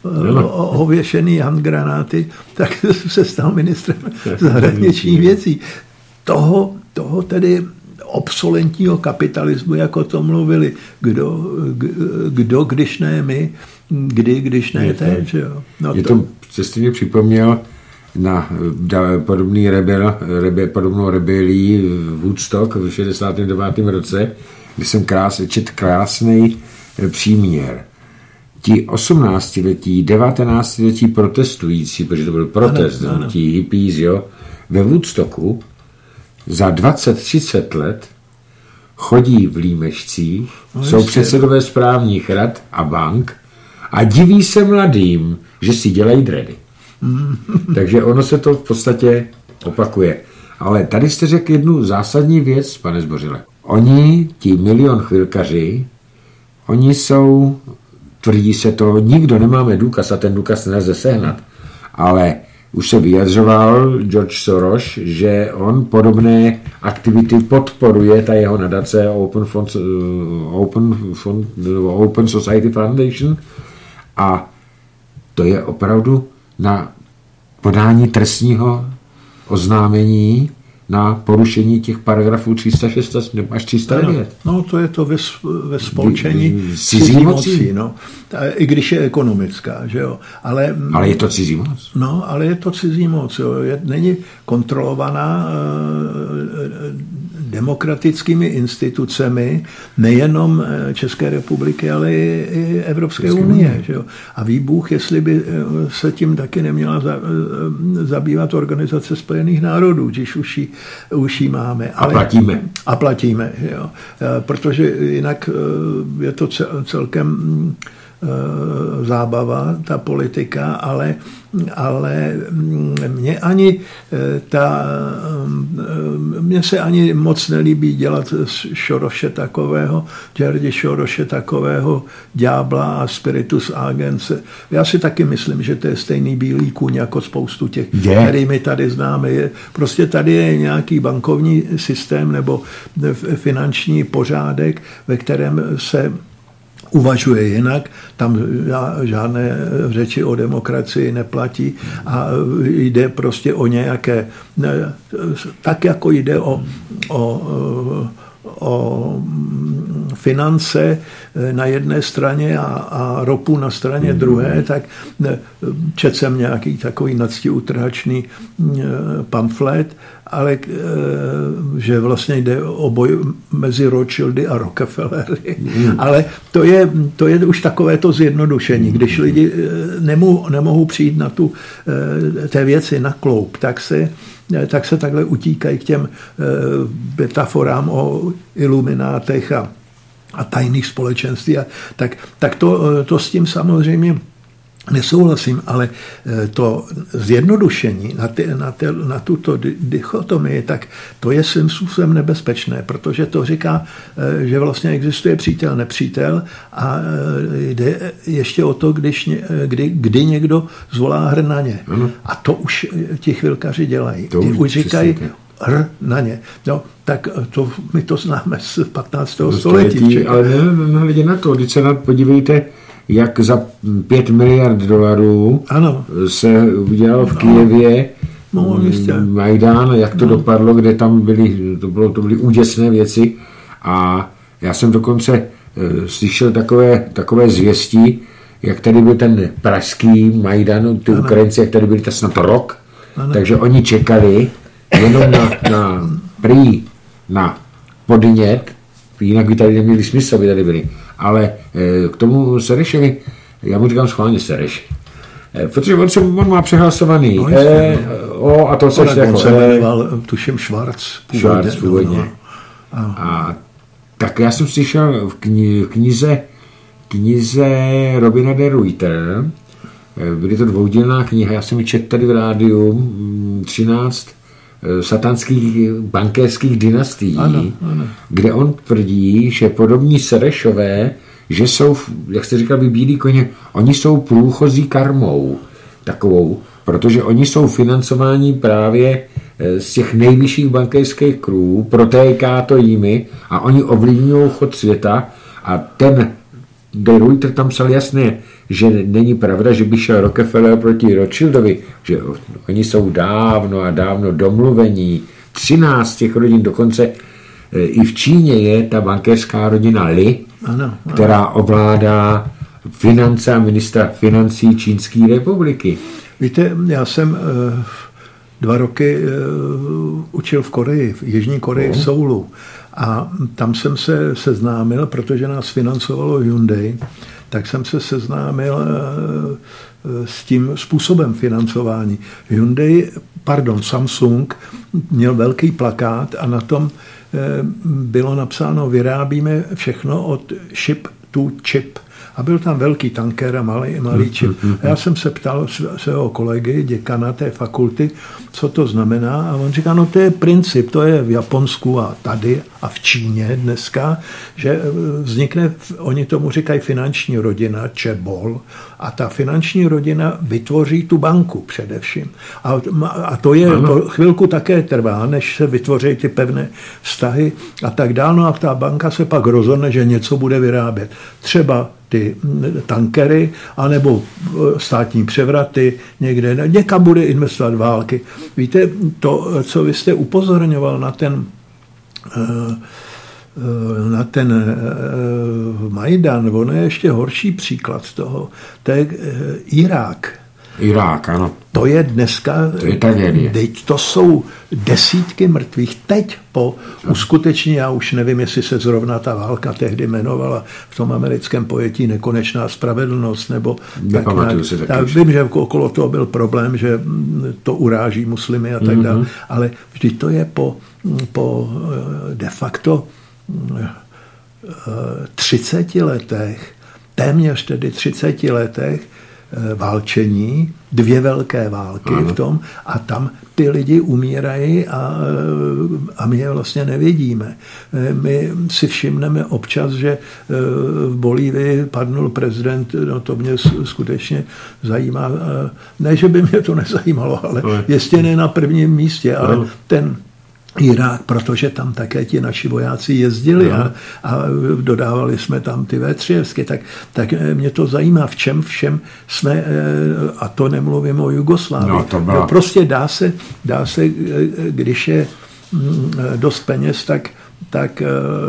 ověšený handgranáty, tak se stal ministrem zahraničních věcí. Toho, toho tedy obsolentního kapitalismu, jako to mluvili, kdo, kdo když ne my, kdy, když ne teď. No je to, jste mě připomněl na podobný rebel, rebe, podobnou rebelii v Woodstock v šedesátém devátém roce, kdy jsem krás, čet krásný příměr. Ti osmnáctiletí, devatenáctiletí protestující, protože to byl protest, ano, ano. Ti hippies, jo, ve Woodstocku za dvacet třicet let chodí v límečcích, no, jsou jistě. Předsedové správních rad a bank a diví se mladým, že si dělají dredy. Takže ono se to v podstatě opakuje. Ale tady jste řekl jednu zásadní věc, pane Zbořile. Oni, ti milion chvilkaři, oni jsou, tvrdí se to, nikdo nemáme důkaz a ten důkaz nelze sehnat. Ale už se vyjadřoval George Soros, že on podobné aktivity podporuje, ta jeho nadace Open, Fund, Open, Fund, Open Society Foundation, a to je opravdu na podání trestního oznámení na porušení těch paragrafů tři sta šest až tři sta devět. No, to je to ve, ve spolčení cizí mocí, no. I když je ekonomická, že jo. Ale, ale je to cizí moc. No, ale je to cizí moc, jo. Je, není kontrolovaná e, demokratickými institucemi nejenom České republiky, ale i, i Evropské České unie, unie. Že jo. A výbuch, jestli by se tím taky neměla za, zabývat Organizace spojených národů, když už ji, už ji máme. Ale, a platíme. A platíme, jo. Protože jinak je to celkem zábava, ta politika, ale, ale mě ani ta, mně se ani moc nelíbí dělat z Šoroše takového, George Šoroše takového ďábla a spiritus agens. Já si taky myslím, že to je stejný bílý kůň jako spoustu těch, yeah. který my tady známe. Je, prostě tady je nějaký bankovní systém nebo finanční pořádek, ve kterém se uvažuje jinak, tam žádné řeči o demokracii neplatí a jde prostě o nějaké, tak jako jde o, o, o finance na jedné straně a, a ropu na straně druhé, tak četl jsem nějaký takový nadstiutrhačný pamflet, ale že vlastně jde o boj mezi Rothschildy a Rockefellery. Mm. Ale to je, to je už takové to zjednodušení. Když lidi nemohou, nemohou přijít na tu, té věci na kloup, tak se, tak se takhle utíkají k těm metaforám o iluminátech a, a tajných společenství. A tak tak to, to s tím samozřejmě nesouhlasím, ale to zjednodušení na, ty, na, ty, na tuto dichotomii, tak to je svým způsobem nebezpečné, protože to říká, že vlastně existuje přítel, nepřítel a jde ještě o to, když, kdy, kdy někdo zvolá hr na ně. Ano. A to už ti chvilkaři dělají. To už říkají, R na ně. No, tak to, my to známe z patnáctého století. století ale nehledě na to, když se nad, podívejte, jak za pět miliard dolarů ano. se udělal v Kyjevě no, Majdán, jak to no. dopadlo, kde tam byly, to, bylo, to byly úděsné věci a já jsem dokonce e, slyšel takové, takové zvěstí, jak tady byl ten pražský Majdan, ty ano. Ukrajinci, jak tady byli to snad rok, ano. takže oni čekali jenom na, na prý, na podnět, jinak by tady neměli smysl, aby tady byli. Ale e, k tomu Serešovi, já mu říkám schválně Sereš, e, protože on, se, on má přehlasovaný no, e, o, a to se jako, se jmenoval, tuším, Schwarz původně. Schwarz původně. No, no. A tak já jsem slyšel v kni, knize, knize Robina de Ruyter, byly to dvoudílná kniha, já jsem ji četl tady v rádiu, třináct satanských bankéřských dynastií, ano, ano. kde on tvrdí, že podobní Serešové, že jsou, jak jste říkal, by bílí koně, oni jsou průchozí karmou takovou, protože oni jsou financováni právě z těch nejvyšších bankéřských kruhů, protéká to jimi a oni ovlivňují chod světa a ten de Ruyter tam psal jasně, že není pravda, že by šel Rockefeller proti Rothschildovi, že oni jsou dávno a dávno domluvení. třináct těch rodin, dokonce i v Číně je ta bankéřská rodina Li, ano, ano. která ovládá finance a ministra financí Čínské republiky. Víte, já jsem uh, dva roky uh, učil v Koreji, v Jižní Koreji, no. v Soulu. A tam jsem se seznámil, protože nás financovalo Hyundai, tak jsem se seznámil s tím způsobem financování. Hyundai, pardon, Samsung měl velký plakát a na tom bylo napsáno, vyrábíme všechno od ship to chip. A byl tam velký tanker a malý, malý čip. A já jsem se ptal svého kolegy, děkana té fakulty, co to znamená. A on říká, no to je princip, to je v Japonsku a tady a v Číně dneska, že vznikne, oni tomu říkají finanční rodina, čebol, a ta finanční rodina vytvoří tu banku především. A, a to je, to chvilku také trvá, než se vytvoří ty pevné vztahy a tak dále. No a ta banka se pak rozhodne, že něco bude vyrábět. Třeba ty tankery, anebo státní převraty, někde, někam bude investovat války. Víte, to, co vy jste upozorňoval na ten na ten Majdan, on je ještě horší příklad toho, to je Irák. Irák, ano. To je dneska, to je tragédie. Teď to jsou desítky mrtvých. Teď po uskutečnění, já už nevím, jestli se zrovna ta válka tehdy jmenovala v tom americkém pojetí Nekonečná spravedlnost, nebo tak nějak, tak vím, že okolo toho byl problém, že to uráží muslimy a tak dále, mm-hmm. ale vždyť to je po, po de facto třiceti letech, téměř tedy třiceti letech válčení, dvě velké války ano. v tom a tam ty lidi umírají a, a my je vlastně nevidíme. My si všimneme občas, že v Bolívii padnul prezident, no to mě skutečně zajímá, ne, že by mě to nezajímalo, ale no. jestli ne na prvním místě, ale no. ten Irák, protože tam také ti naši vojáci jezdili a, a dodávali jsme tam ty vé tři esky, tak, tak mě to zajímá, v čem všem jsme, a to nemluvím o Jugoslávii. No, to byla... Prostě dá se, dá se, když je dost peněz, tak, tak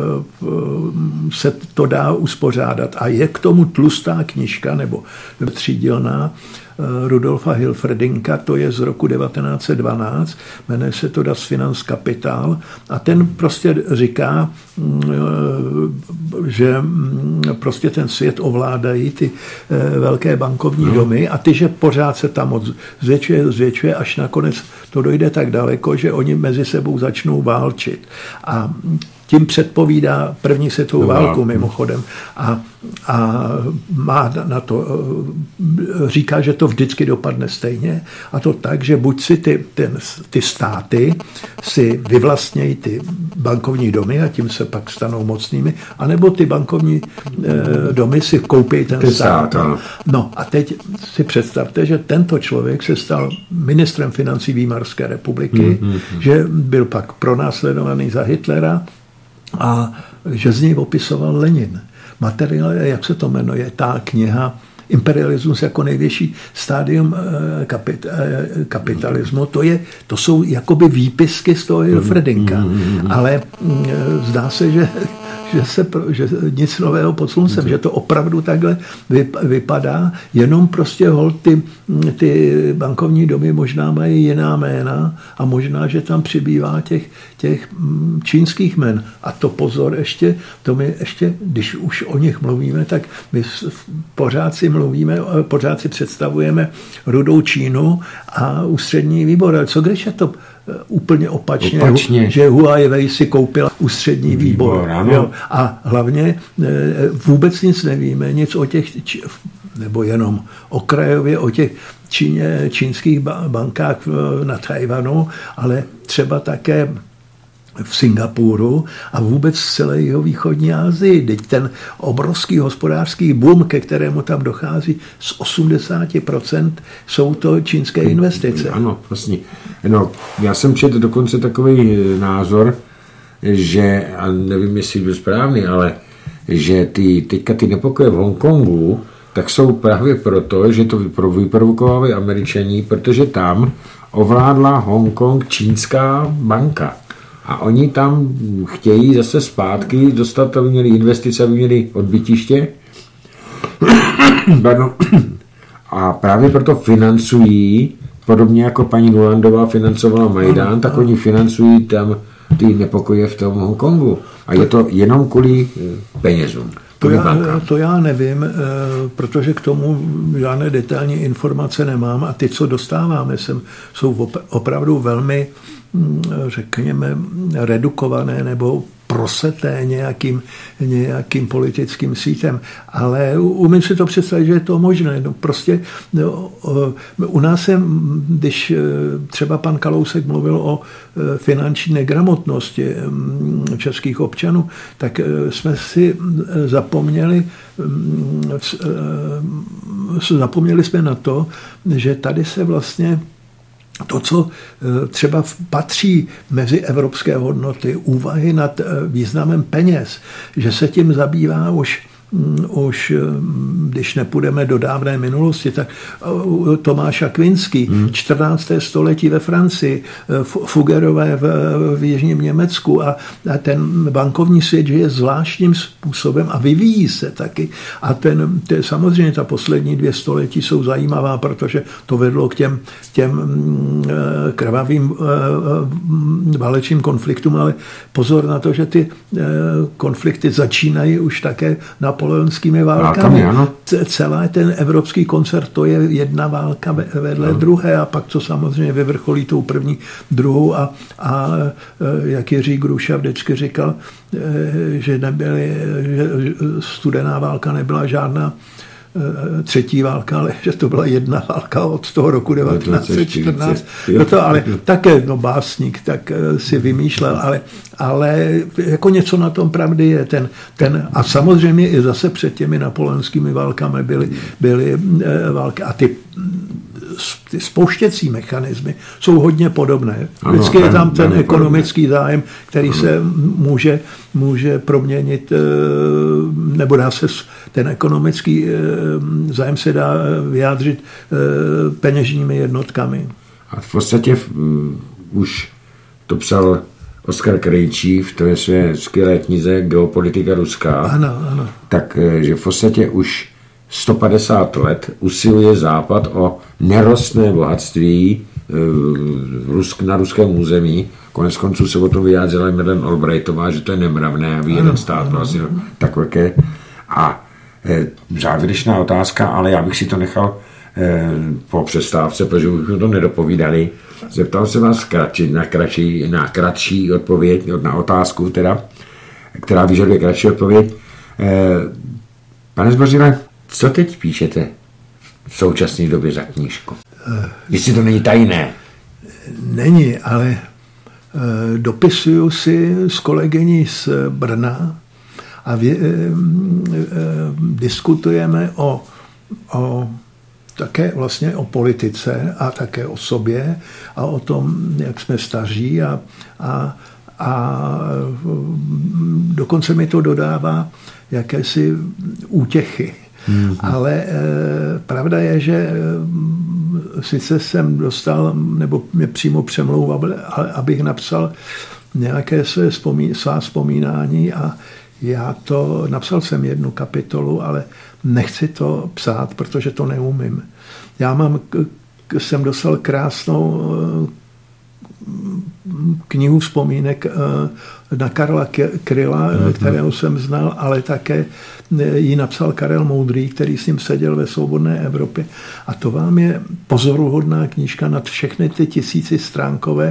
se to dá uspořádat. A je k tomu tlustá knížka, nebo třídílná, Rudolfa Hilferdinka, to je z roku devatenáct set dvanáct, jmenuje se to Das Finanzkapital a ten prostě říká, že prostě ten svět ovládají ty velké bankovní domy a ty, že pořád se tam moc zvětšuje, zvětšuje, až nakonec to dojde tak daleko, že oni mezi sebou začnou válčit. A tím předpovídá první světovou no, válku mimochodem a, a má na to, říká, že to vždycky dopadne stejně a to tak, že buď si ty, ten, ty státy si vyvlastnějí ty bankovní domy a tím se pak stanou mocnými, anebo ty bankovní eh, domy si koupí ten ty stát. stát No a teď si představte, že tento člověk se stal ministrem financí Výmarské republiky, mm-hmm. že byl pak pronásledovaný za Hitlera a že z něj opisoval Lenin. Materiál, jak se to jmenuje, ta kniha Imperialismus jako největší stádium kapit, kapitalismu, to, je, to jsou jakoby výpisky z toho Wilfredinka, ale zdá se, že Že, se, že nic nového pod sluncem, že to opravdu takhle vypadá, jenom prostě hol ty, ty bankovní domy možná mají jiná jména a možná, že tam přibývá těch, těch čínských jmen. A to pozor ještě, to my ještě, když už o nich mluvíme, tak my pořád si mluvíme, pořád si představujeme Rudou Čínu a ústřední výbor. Ale co když je to úplně opačně, opačně. že Huawei si koupila ústřední výbor. výbor jo? A hlavně vůbec nic nevíme, nic o těch, nebo jenom okrajově o těch Číně, čínských bankách na Tajvanu, ale třeba také v Singapuru a vůbec v celé jeho východní Asii. Teď ten obrovský hospodářský boom, ke kterému tam dochází, z osmdesát procent jsou to čínské investice. Ano, vlastně. No, já jsem četl dokonce takový názor, že, a nevím, jestli byl správný, ale že ty, teďka ty nepokoje v Hongkongu, tak jsou právě proto, že to vyprovokovali Američaní, protože tam ovládla Hongkong čínská banka. A oni tam chtějí zase zpátky dostat, aby měli investice, aby měli odbytiště. A právě proto financují, podobně jako paní Nulandová financovala Majdan, tak oni financují tam ty nepokoje v tom Hongkongu. A je to jenom kvůli penězům. To já, to já nevím, protože k tomu žádné detailní informace nemám a ty, co dostáváme, sem, jsou opravdu velmi, řekněme, redukované nebo proseté nějakým, nějakým politickým sítem. Ale umím si to představit, že je to možné. No prostě no, u nás se, když třeba pan Kalousek mluvil o finanční negramotnosti českých občanů, tak jsme si zapomněli zapomněli jsme na to, že tady se vlastně to, co třeba patří mezi evropské hodnoty, úvahy nad významem peněz, že se tím zabývá už už, když nepůjdeme do dávné minulosti, tak Tomáš Akvinský, hmm. čtrnácté století ve Francii, Fuggerové v, v jižním Německu a, a ten bankovní svět žije zvláštním způsobem a vyvíjí se taky. A ten, ten, samozřejmě ta poslední dvě století jsou zajímavá, protože to vedlo k těm, těm krvavým válečným konfliktům, ale pozor na to, že ty konflikty začínají už také na napoleonskými válkami. válkami Celý ten evropský koncert, to je jedna válka vedle no. druhé a pak to samozřejmě vyvrcholí tou první, druhou a, a jak Jiří Gruša vždycky říkal, že, nebyly, že studená válka nebyla žádná třetí válka, ale že to byla jedna válka od toho roku devatenáct set čtrnáct. No to, ale také no, básník tak si vymýšlel, ale, ale jako něco na tom pravdy je. Ten, ten, a samozřejmě i zase před těmi napoleonskými válkami byly, byly války a ty ty spouštěcí mechanismy jsou hodně podobné. Vždycky je tam ten ekonomický zájem, který se může, může proměnit, nebo dá se ten ekonomický zájem se dá vyjádřit peněžními jednotkami. A v podstatě už to psal Oskar Krejčí v té své skvělé knize Geopolitika ruská. Ano, ano. Takže v podstatě už sto padesát let usiluje Západ o nerostné bohatství na ruském území. Konec konců se o tom vyjádřila Madeleine Albrightová, že to je nemravné, aby jeden stát vlastně takové. A závěrečná otázka, ale já bych si to nechal po přestávce, protože už jsme to nedopovídali. Zeptal se vás kratší, na, kratší, na kratší odpověď na otázku teda. která vyžaduje kratší odpověď. Pane Zbořile, co teď píšete v současné době za knížku? Jestli to není tajné. Není, ale dopisuju si s kolegyní z Brna a vě, diskutujeme o, o také vlastně o politice a také o sobě a o tom, jak jsme staří a, a, a dokonce mi to dodává jakési útěchy. Mm-hmm. Ale e, pravda je, že e, sice jsem dostal, nebo mě přímo přemlouval, abych napsal nějaké své vzpomí, svá vzpomínání a já to, napsal jsem jednu kapitolu, ale nechci to psát, protože to neumím. Já mám, jsem dostal krásnou knihu vzpomínek na Karla Kryla, mm-hmm. kterého jsem znal, ale také ji napsal Karel Moudrý, který s ním seděl ve Svobodné Evropě. A to vám je pozoruhodná knížka nad všechny ty tisíci stránkové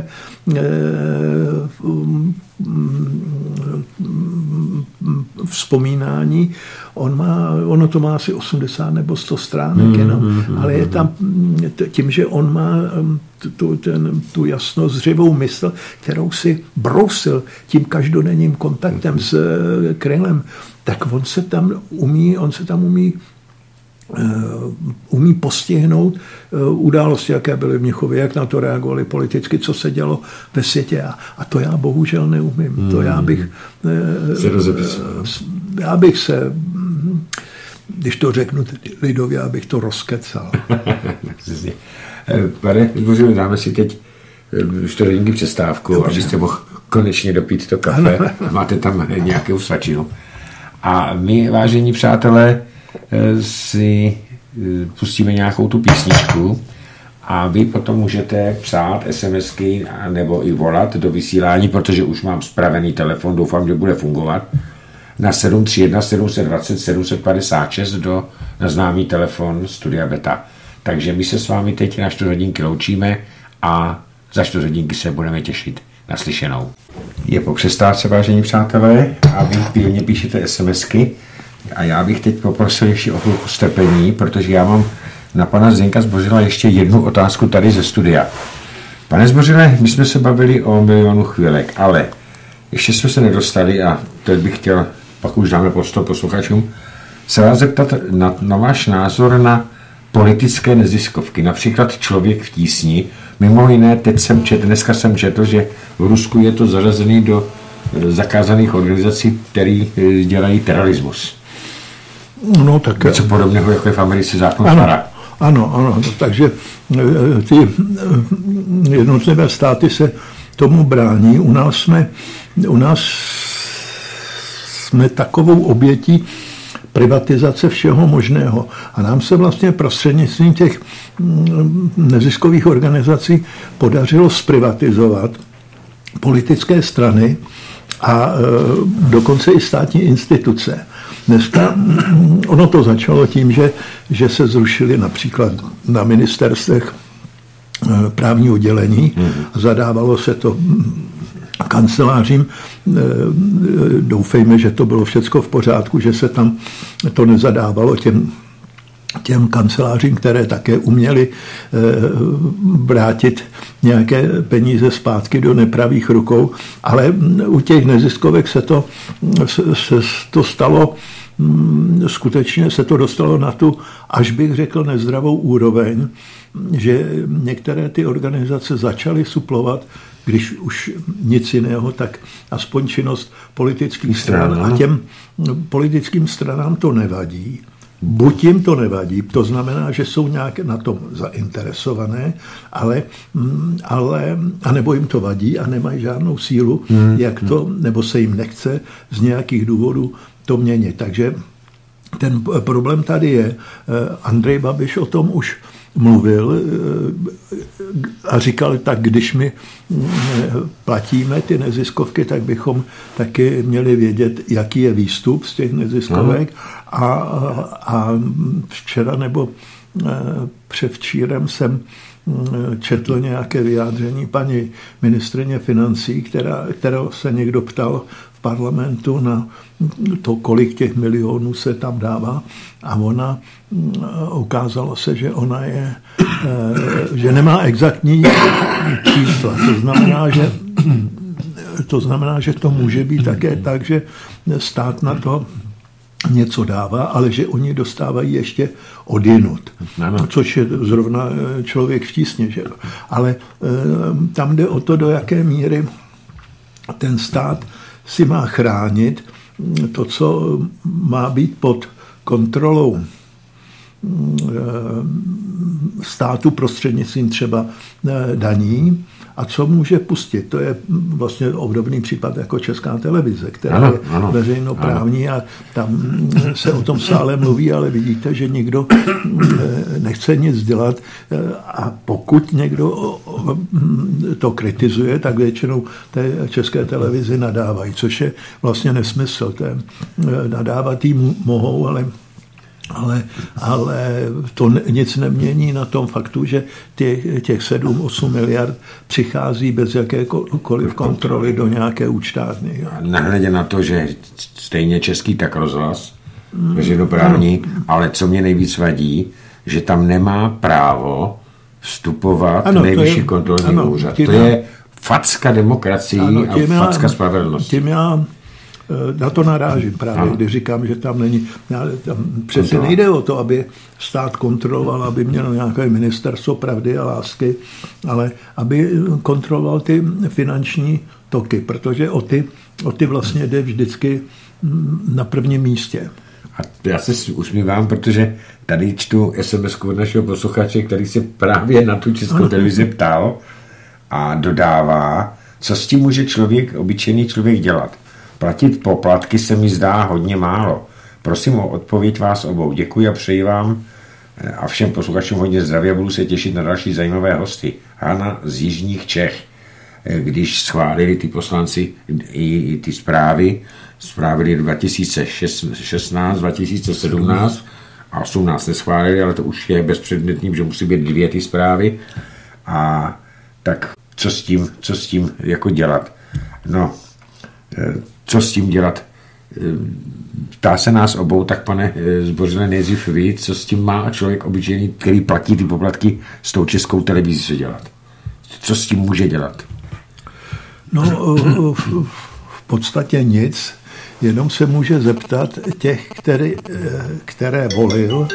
vzpomínání. On má, ono to má asi osmdesát nebo sto stránek mm, jenom, mm, ale je tam tím, že on má tu, ten, tu jasnozřivou mysl, kterou si brousil tím každodenním kontaktem s Krylem, tak on se tam umí, on se tam umí umí postihnout události, jaké byly v Mnichově, jak na to reagovali politicky, co se dělo ve světě. A, a to já bohužel neumím. Hmm. To já bych se já bych se, když to řeknu lidově, já bych to rozkecal. Pane Zbořile, dáme si teď čtyřhodinky přestávku, dobře, abyste mohl konečně dopít to kafe. Ano. Máte tam nějakou svačinu. A my, vážení přátelé, si pustíme nějakou tu písničku a vy potom můžete psát SMSky nebo i volat do vysílání, protože už mám spravený telefon, doufám, že bude fungovat, na sedm tři jedna sedm dva nula sedm pět šest do, na známý telefon Studia Beta. Takže my se s vámi teď na čtyři hodinky loučíme a za čtyři hodinky se budeme těšit. Naslyšenou. Je po přestávce, vážení přátelé, a vy pilně píšete SMSky. A já bych teď poprosil ještě o chvilku strpení, protože já mám na pana Zdeňka Zbořila ještě jednu otázku tady ze studia. Pane Zbořile, my jsme se bavili o milionu chvílek, ale ještě jsme se nedostali a teď bych chtěl, pak už dáme prostor posluchačům, se vás zeptat na, na váš názor na politické neziskovky, například Člověk v tísni. Mimo jiné, teď jsem četl, dneska jsem četl, že v Rusku je to zařazený do zakázaných organizací, které dělají terorismus. No, tak, něco podobného, jako je v Americe zákon Fara. Ano, ano, takže ty jednotlivé státy se tomu brání. U nás jsme, u nás jsme takovou obětí privatizace všeho možného. A nám se vlastně prostřednictvím těch neziskových organizací podařilo zprivatizovat politické strany a dokonce i státní instituce. Dneska ono to začalo tím, že, že se zrušili například na ministerstvech právní oddělení a zadávalo se to kancelářím. Doufejme, že to bylo všecko v pořádku, že se tam to nezadávalo těm, těm kancelářím, které také uměli vrátit nějaké peníze zpátky do nepravých rukou, ale u těch neziskovek se to, se to stalo, skutečně se to dostalo na tu, až bych řekl, nezdravou úroveň, že některé ty organizace začaly suplovat, když už nic jiného, tak aspoň činnost politických stran. A těm politickým stranám to nevadí. Buď jim to nevadí, to znamená, že jsou nějak na tom zainteresované, ale, ale anebo jim to vadí a nemají žádnou sílu, hmm. jak to, nebo se jim nechce z nějakých důvodů to měnit. Takže ten problém tady je. Andrej Babiš o tom už mluvil a říkal, tak když my platíme ty neziskovky, tak bychom taky měli vědět, jaký je výstup z těch neziskovek. A, a včera nebo předvčírem jsem četl nějaké vyjádření paní ministryně financí, která, kterou se někdo ptal v parlamentu na to, kolik těch milionů se tam dává a ona ukázalo se, že ona je, že nemá exaktní čísla. To znamená, že to znamená, že to může být také tak, že stát na to něco dává, ale že oni dostávají ještě odjinud. Což je zrovna člověk v tísni. Že? Ale tam jde o to, do jaké míry ten stát si má chránit to, co má být pod kontrolou státu prostřednictvím třeba daní a co může pustit. To je vlastně obdobný případ jako Česká televize, která ano, je ano, veřejnoprávní ano. A tam se o tom stále mluví, ale vidíte, že nikdo nechce nic dělat a pokud někdo to kritizuje, tak většinou té České televizi nadávají, což je vlastně nesmysl. Té nadávat jí mohou, ale Ale, ale to nic nemění na tom faktu, že těch, těch sedm osm miliard přichází bez jakékoliv kontroly do nějaké účtárny. Nahledě na to, že stejně Český, tak rozhlas, veřejnoprávní, mm, ale co mě nejvíc vadí, že tam nemá právo vstupovat ano, nejvyšší je, kontrolní ano, úřad. To já, je facka demokracii ano, a facka spravedlnosti. Tím já na to narážím právě, ano. Když říkám, že tam není. Tam přesně nejde o to, aby stát kontroloval, aby měl nějaké ministerstvo pravdy a lásky, ale aby kontroloval ty finanční toky, protože o ty, o ty vlastně jde vždycky na prvním místě. A já se usmívám, protože tady čtu es em esku od našeho posluchače, který se právě na tu Českou ano. televizi ptal a dodává, co s tím může člověk, obyčejný člověk dělat. Platit poplatky se mi zdá hodně málo. Prosím o odpověď vás obou. Děkuji a přeji vám a všem posluchačům hodně zdraví a budu se těšit na další zajímavé hosty. Hana z Jižních Čech. Když schválili ty poslanci i ty zprávy, zprávy dva tisíce šestnáct, dva tisíce sedmnáct a osmnáct neschválili, ale to už je bezpředmětný, že musí být dvě ty zprávy. A tak co s tím, co s tím jako dělat? No, co s tím dělat? Ptá se nás obou, tak pane Zbořile, nejdřív vy, co s tím má člověk obyčejný, který platí ty poplatky s tou Českou televizí se dělat? Co s tím může dělat? No, v podstatě nic, jenom se může zeptat těch, který, které volil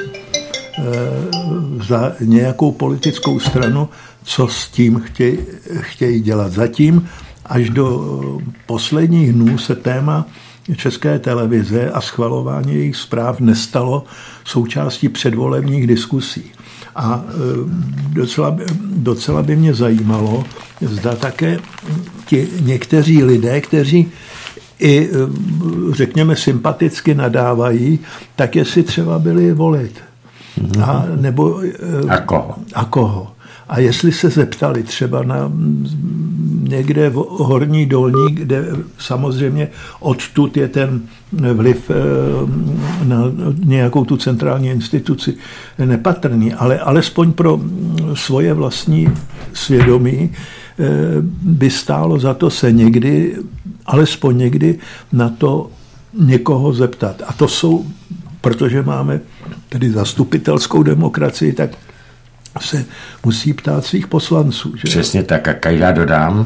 za nějakou politickou stranu, co s tím chtějí, chtějí dělat. Zatím až do posledních dnů se téma České televize a schvalování jejich zpráv nestalo součástí předvolebních diskusí. A docela, docela by mě zajímalo, zda také ti někteří lidé, kteří i, řekněme, sympaticky nadávají, tak jestli třeba byli volit. A, nebo, a koho? A koho. A jestli se zeptali třeba na někde v Horní Dolní, kde samozřejmě odtud je ten vliv na nějakou tu centrální instituci nepatrný, ale alespoň pro svoje vlastní svědomí by stálo za to se někdy, alespoň někdy na to někoho zeptat. A to jsou, protože máme tedy zastupitelskou demokracii, tak se musí ptát svých poslanců. Že? Přesně tak. A já dodám,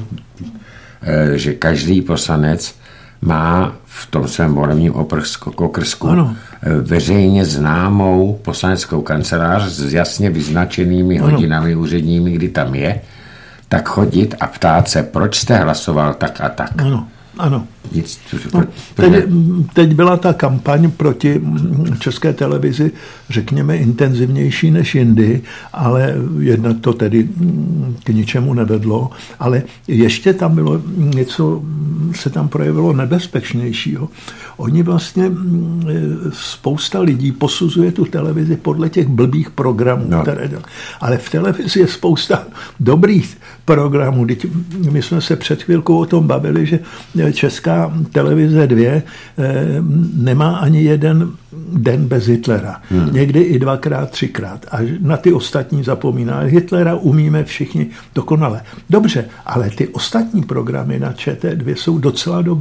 že každý poslanec má v tom svém volebním okrsku ano. veřejně známou poslaneckou kancelář s jasně vyznačenými ano. hodinami úředními, kdy tam je, tak chodit a ptát se, proč jste hlasoval tak a tak. Ano. Ano. Nic, no, teď, teď byla ta kampaň proti České televizi, řekněme, intenzivnější než jindy, ale jednak to tedy k ničemu nevedlo, ale ještě tam bylo něco, se tam projevilo nebezpečnějšího. Oni vlastně, spousta lidí posuzuje tu televizi podle těch blbých programů, no. které, ale v televizi je spousta dobrých programů. My jsme se před chvilkou o tom bavili, že Česká televize dvě nemá ani jeden den bez Hitlera. Hmm. Někdy i dvakrát, třikrát. A na ty ostatní zapomíná. Hitlera umíme všichni dokonale. Dobře, ale ty ostatní programy na Č T dva jsou docela dobrý.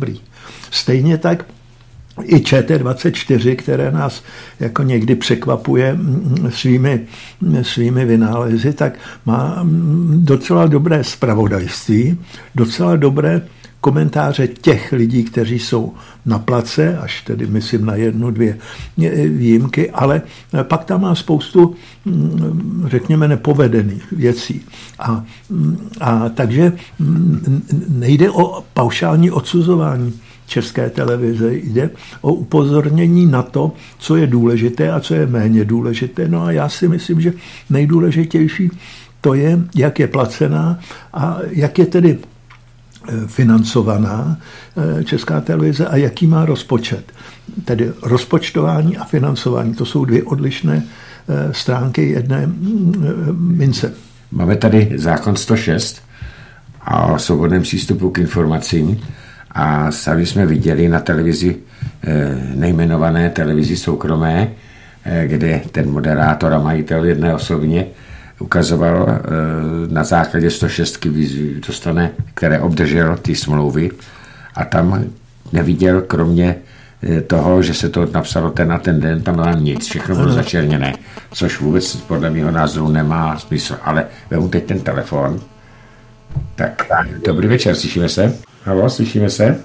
Stejně tak i Č T dvacet čtyři, které nás jako někdy překvapuje svými, svými vynálezy, tak má docela dobré zpravodajství, docela dobré komentáře těch lidí, kteří jsou na place, až tedy myslím na jednu, dvě výjimky, ale pak tam má spoustu, řekněme, nepovedených věcí. A, a takže nejde o paušální odsuzování České televize, jde o upozornění na to, co je důležité a co je méně důležité. No a já si myslím, že nejdůležitější to je, jak je placená a jak je tedy financovaná Česká televize a jaký má rozpočet. Tedy rozpočtování a financování, to jsou dvě odlišné stránky jedné mince. Máme tady zákon sto šest o svobodném přístupu k informacím a sami jsme viděli na televizi, nejmenované televizi soukromé, kde ten moderátor a majitel jedné osobně ukazoval na základě sto šest výzvy dostane, které obdržel ty smlouvy a tam neviděl kromě toho, že se to napsalo ten a ten den, tam nám nic, všechno bylo začerněné, což vůbec podle mého názoru nemá smysl, ale vemu teď ten telefon. Tak, dobrý večer, slyšíme se? Haló, slyšíme se?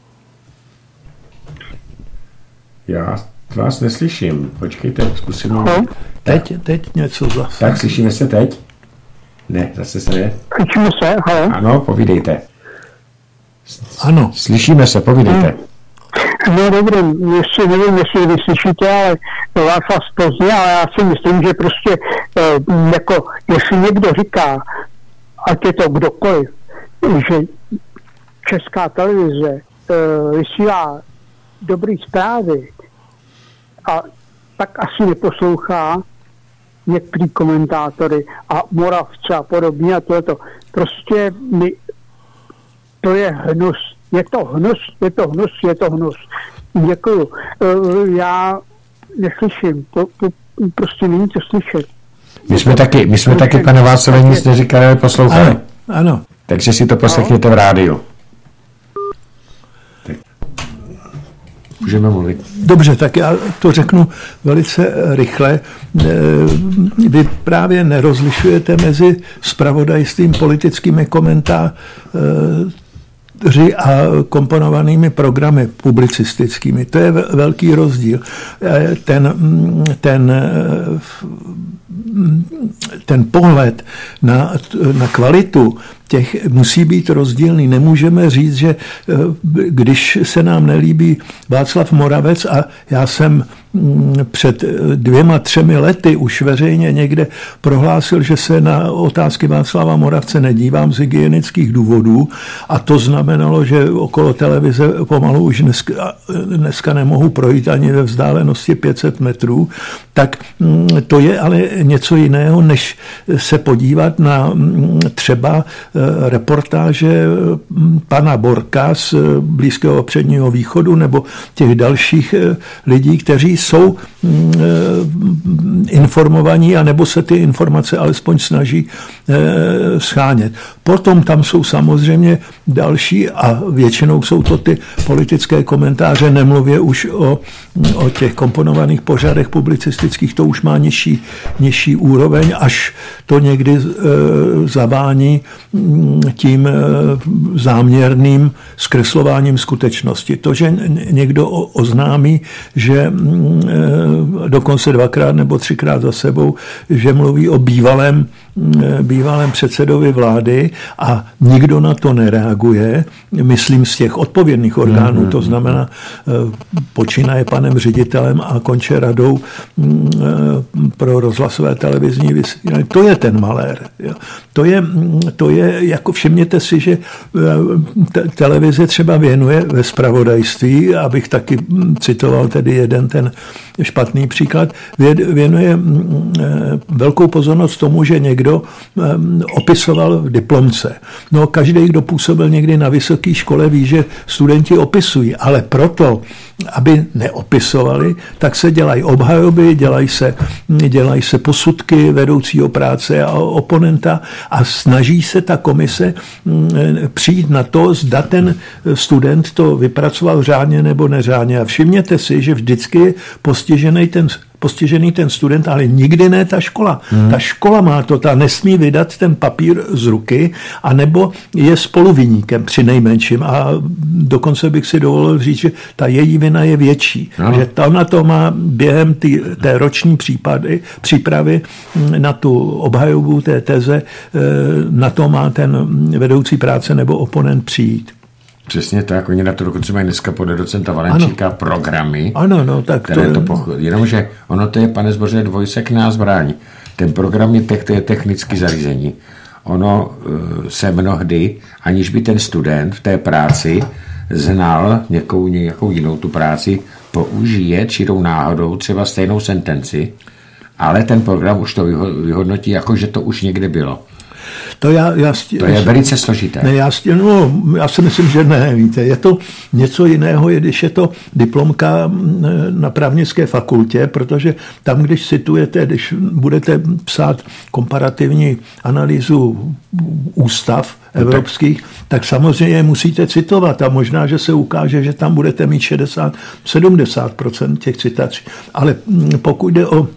Já vás neslyším, počkejte, zkusím. No, teď, teď něco zase. Tak, slyšíme se teď? Ne, zase se ne. Slyšíme se, haló? Ano, povídejte. Ano. Slyšíme se, povídejte. No dobrý, ještě nevím, jestli vy slyšíte, ale vás vás pozdě, ale já si myslím, že prostě eh, jako, jestli někdo říká, ať je to kdokoliv, že Česká televize eh, vysílá dobrý zprávy a tak asi neposlouchá některý komentátory a Moravce a podobně a tohleto. Prostě my, to je hnus. Je to hnus, je to hnus, je to hnus. Děkuju. Já neslyším, to, to prostě není co slyšet. My jsme taky, my jsme taky, pane Václavé, nic neříkali, ale poslouchali. Ano, ano. Takže si to poslechněte v rádiu. Tak. Můžeme mluvit. Dobře, tak já to řeknu velice rychle. Vy právě nerozlišujete mezi zpravodajstvím, politickými komentáři a komponovanými programy publicistickými. To je velký rozdíl. Ten, ten, ten pohled na, na kvalitu těch musí být rozdílný. Nemůžeme říct, že když se nám nelíbí Václav Moravec a já jsem před dvěma, třemi lety už veřejně někde prohlásil, že se na otázky Václava Moravce nedívám z hygienických důvodů a to znamenalo, že okolo televize pomalu už dneska, dneska nemohu projít ani ve vzdálenosti pět set metrů, tak to je ale něco jiného, než se podívat na třeba reportáže pana Borka z Blízkého předního východu nebo těch dalších lidí, kteří jsou informovaní a nebo se ty informace alespoň snaží schánět. Potom tam jsou samozřejmě další a většinou jsou to ty politické komentáře, nemluvě už o, o těch komponovaných pořadech publicistických, to už má nižší, nižší úroveň, až to někdy e, zavání tím záměrným zkreslováním skutečnosti. To, že někdo oznámí, že dokonce dvakrát nebo třikrát za sebou, že mluví o bývalém, bývalém předsedovi vlády a nikdo na to nereaguje, myslím z těch odpovědných orgánů, to znamená počínaje panem ředitelem a konče radou pro rozhlasové televizní vysílání. To je ten malér. To je, to je, jako všimněte si, že televize třeba věnuje ve zpravodajství, abych taky citoval tedy jeden ten špatný příklad, věnuje velkou pozornost tomu, že někdo někdo um, opisoval v diplomce. No, každý, kdo působil někdy na vysoké škole, ví, že studenti opisují, ale proto, aby neopisovali, tak se dělají obhajoby, dělají se, dělají se posudky vedoucího práce a oponenta a snaží se ta komise přijít na to, zda ten student to vypracoval řádně nebo neřádně. A všimněte si, že vždycky je postižený ten postižený ten student, ale nikdy ne ta škola. Hmm. Ta škola má to, ta nesmí vydat ten papír z ruky, anebo je spoluviníkem při nejmenším. A dokonce bych si dovolil říct, že ta její vina je větší. No. Že ta na to má během tý, té roční případy, přípravy na tu obhajobu té teze, na to má ten vedoucí práce nebo oponent přijít. Přesně tak, oni na to dokonce mají dneska podle docenta Valenčíka ano. programy, ano, no, tak které to, to pochodí. Jenomže ono to je, pane Zboře, dvojsekná zbraň. Ten program je, te- je technicky zařízení. Ono uh, se mnohdy, aniž by ten student v té práci znal nějakou, nějakou jinou tu práci, použije čirou náhodou třeba stejnou sentenci, ale ten program už to vyhodnotí, jako že to už někde bylo. To, já, já, to je velice složité. Ne, já, no, já si myslím, že ne, víte. Je to něco jiného, když je to diplomka na právnické fakultě, protože tam, když citujete, když budete psát komparativní analýzu ústav evropských, tak, tak samozřejmě musíte citovat a možná, že se ukáže, že tam budete mít šedesát až sedmdesát procent těch citací. Ale pokud jde o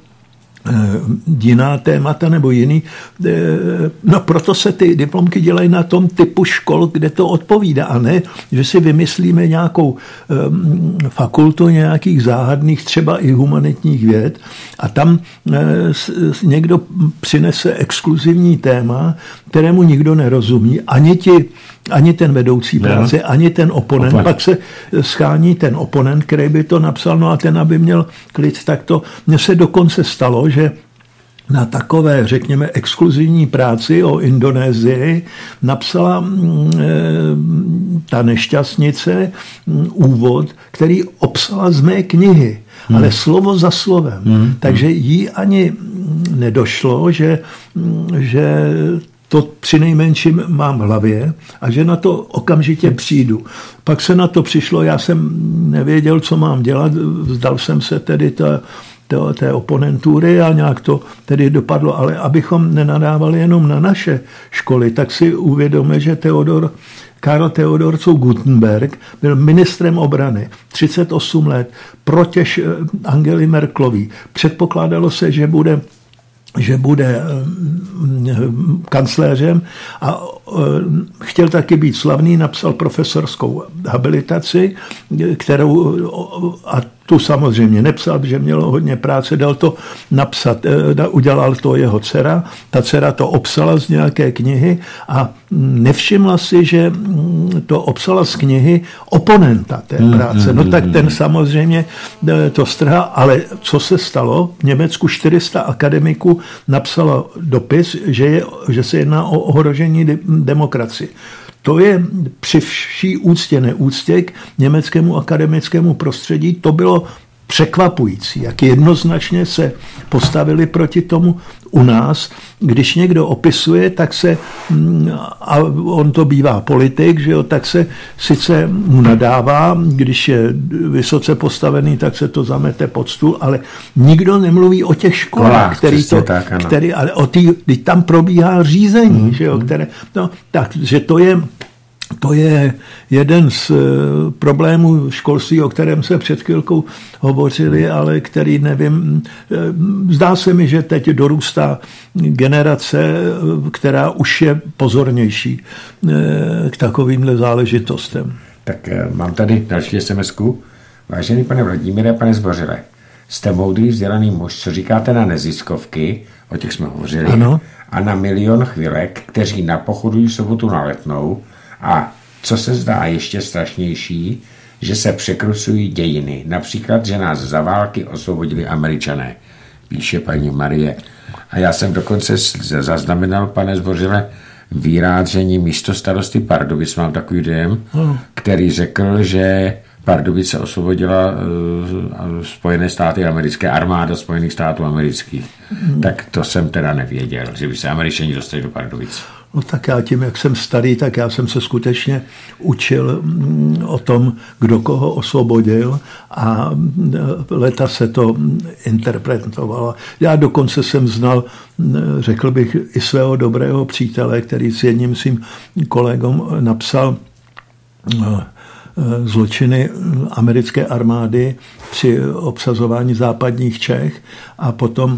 jiná témata nebo jiný. No proto se ty diplomky dělají na tom typu škol, kde to odpovídá, a ne, že si vymyslíme nějakou um, fakultu nějakých záhadných, třeba i humanitních věd a tam uh, někdo přinese exkluzivní téma, kterému nikdo nerozumí, ani ti ani ten vedoucí práce, no. ani ten oponent. Oponent. Pak se schání ten oponent, který by to napsal, no a ten, aby měl klid, tak to mně se dokonce stalo, že na takové, řekněme, exkluzivní práci o Indonésii napsala e, ta nešťastnice m, úvod, který obsala z mé knihy, hmm. ale slovo za slovem. Hmm. Takže jí ani nedošlo, že, že to přinejmenším mám v hlavě a že na to okamžitě přijdu. Pak se na to přišlo, já jsem nevěděl, co mám dělat, vzdal jsem se tedy ta, té, té oponentury a nějak to tedy dopadlo, ale abychom nenadávali jenom na naše školy, tak si uvědomíme, že Theodor, Karl Theodor zu Guttenberg byl ministrem obrany třicet osm let, protěž Angely Merkelový. Předpokládalo se, že bude že bude kancléřem a chtěl taky být slavný, napsal profesorskou habilitaci, kterou a tu samozřejmě nepsal, protože měl hodně práce, dal to napsat, udělal to jeho dcera, ta dcera to obsala z nějaké knihy a nevšimla si, že to obsala z knihy oponenta té práce. No tak ten samozřejmě to strhá, ale co se stalo? V Německu čtyři sta akademiků napsalo dopis, že, je, že se jedná o ohrožení demokracie. To je při vší úctě, neúctě k německému akademickému prostředí, to bylo překvapující, jak jednoznačně se postavili proti tomu u nás. Když někdo opisuje, tak se, a on to bývá politik, že jo, tak se sice mu nadává, když je vysoce postavený, tak se to zamete pod stůl, ale nikdo nemluví o těch školách, který to, tak, který, ale o tý, když tam probíhá řízení, mm, že jo, které, no, takže to je To je jeden z problémů školství, o kterém se před chvilkou hovořili, ale který nevím, zdá se mi, že teď dorůstá generace, která už je pozornější k takovýmhle záležitostem. Tak mám tady další es em esku. Vážený pane Vladimíre, pane Zbořile, jste moudrý, vzdělaný muž, co říkáte na neziskovky, o těch jsme hovořili, ano. A na milion chvilek, kteří napochodují v sobotu na Letnou. A co se zdá ještě strašnější, že se překrusují dějiny. Například, že nás za války osvobodili Američané, píše paní Marie. A já jsem dokonce zaznamenal, pane Zbořile, vyjádření místostarosty Pardubic, mám takový dojem, hmm. který řekl, že Pardubice osvobodila uh, Spojené státy americké, armáda Spojených států amerických. Hmm. Tak to jsem teda nevěděl, že by se Američani dostali do Pardubic. No tak já tím, jak jsem starý, tak já jsem se skutečně učil o tom, kdo koho osvobodil a leta se to interpretovalo. Já dokonce jsem znal, řekl bych, i svého dobrého přítele, který s jedním svým kolegom napsal zločiny americké armády při obsazování západních Čech a potom,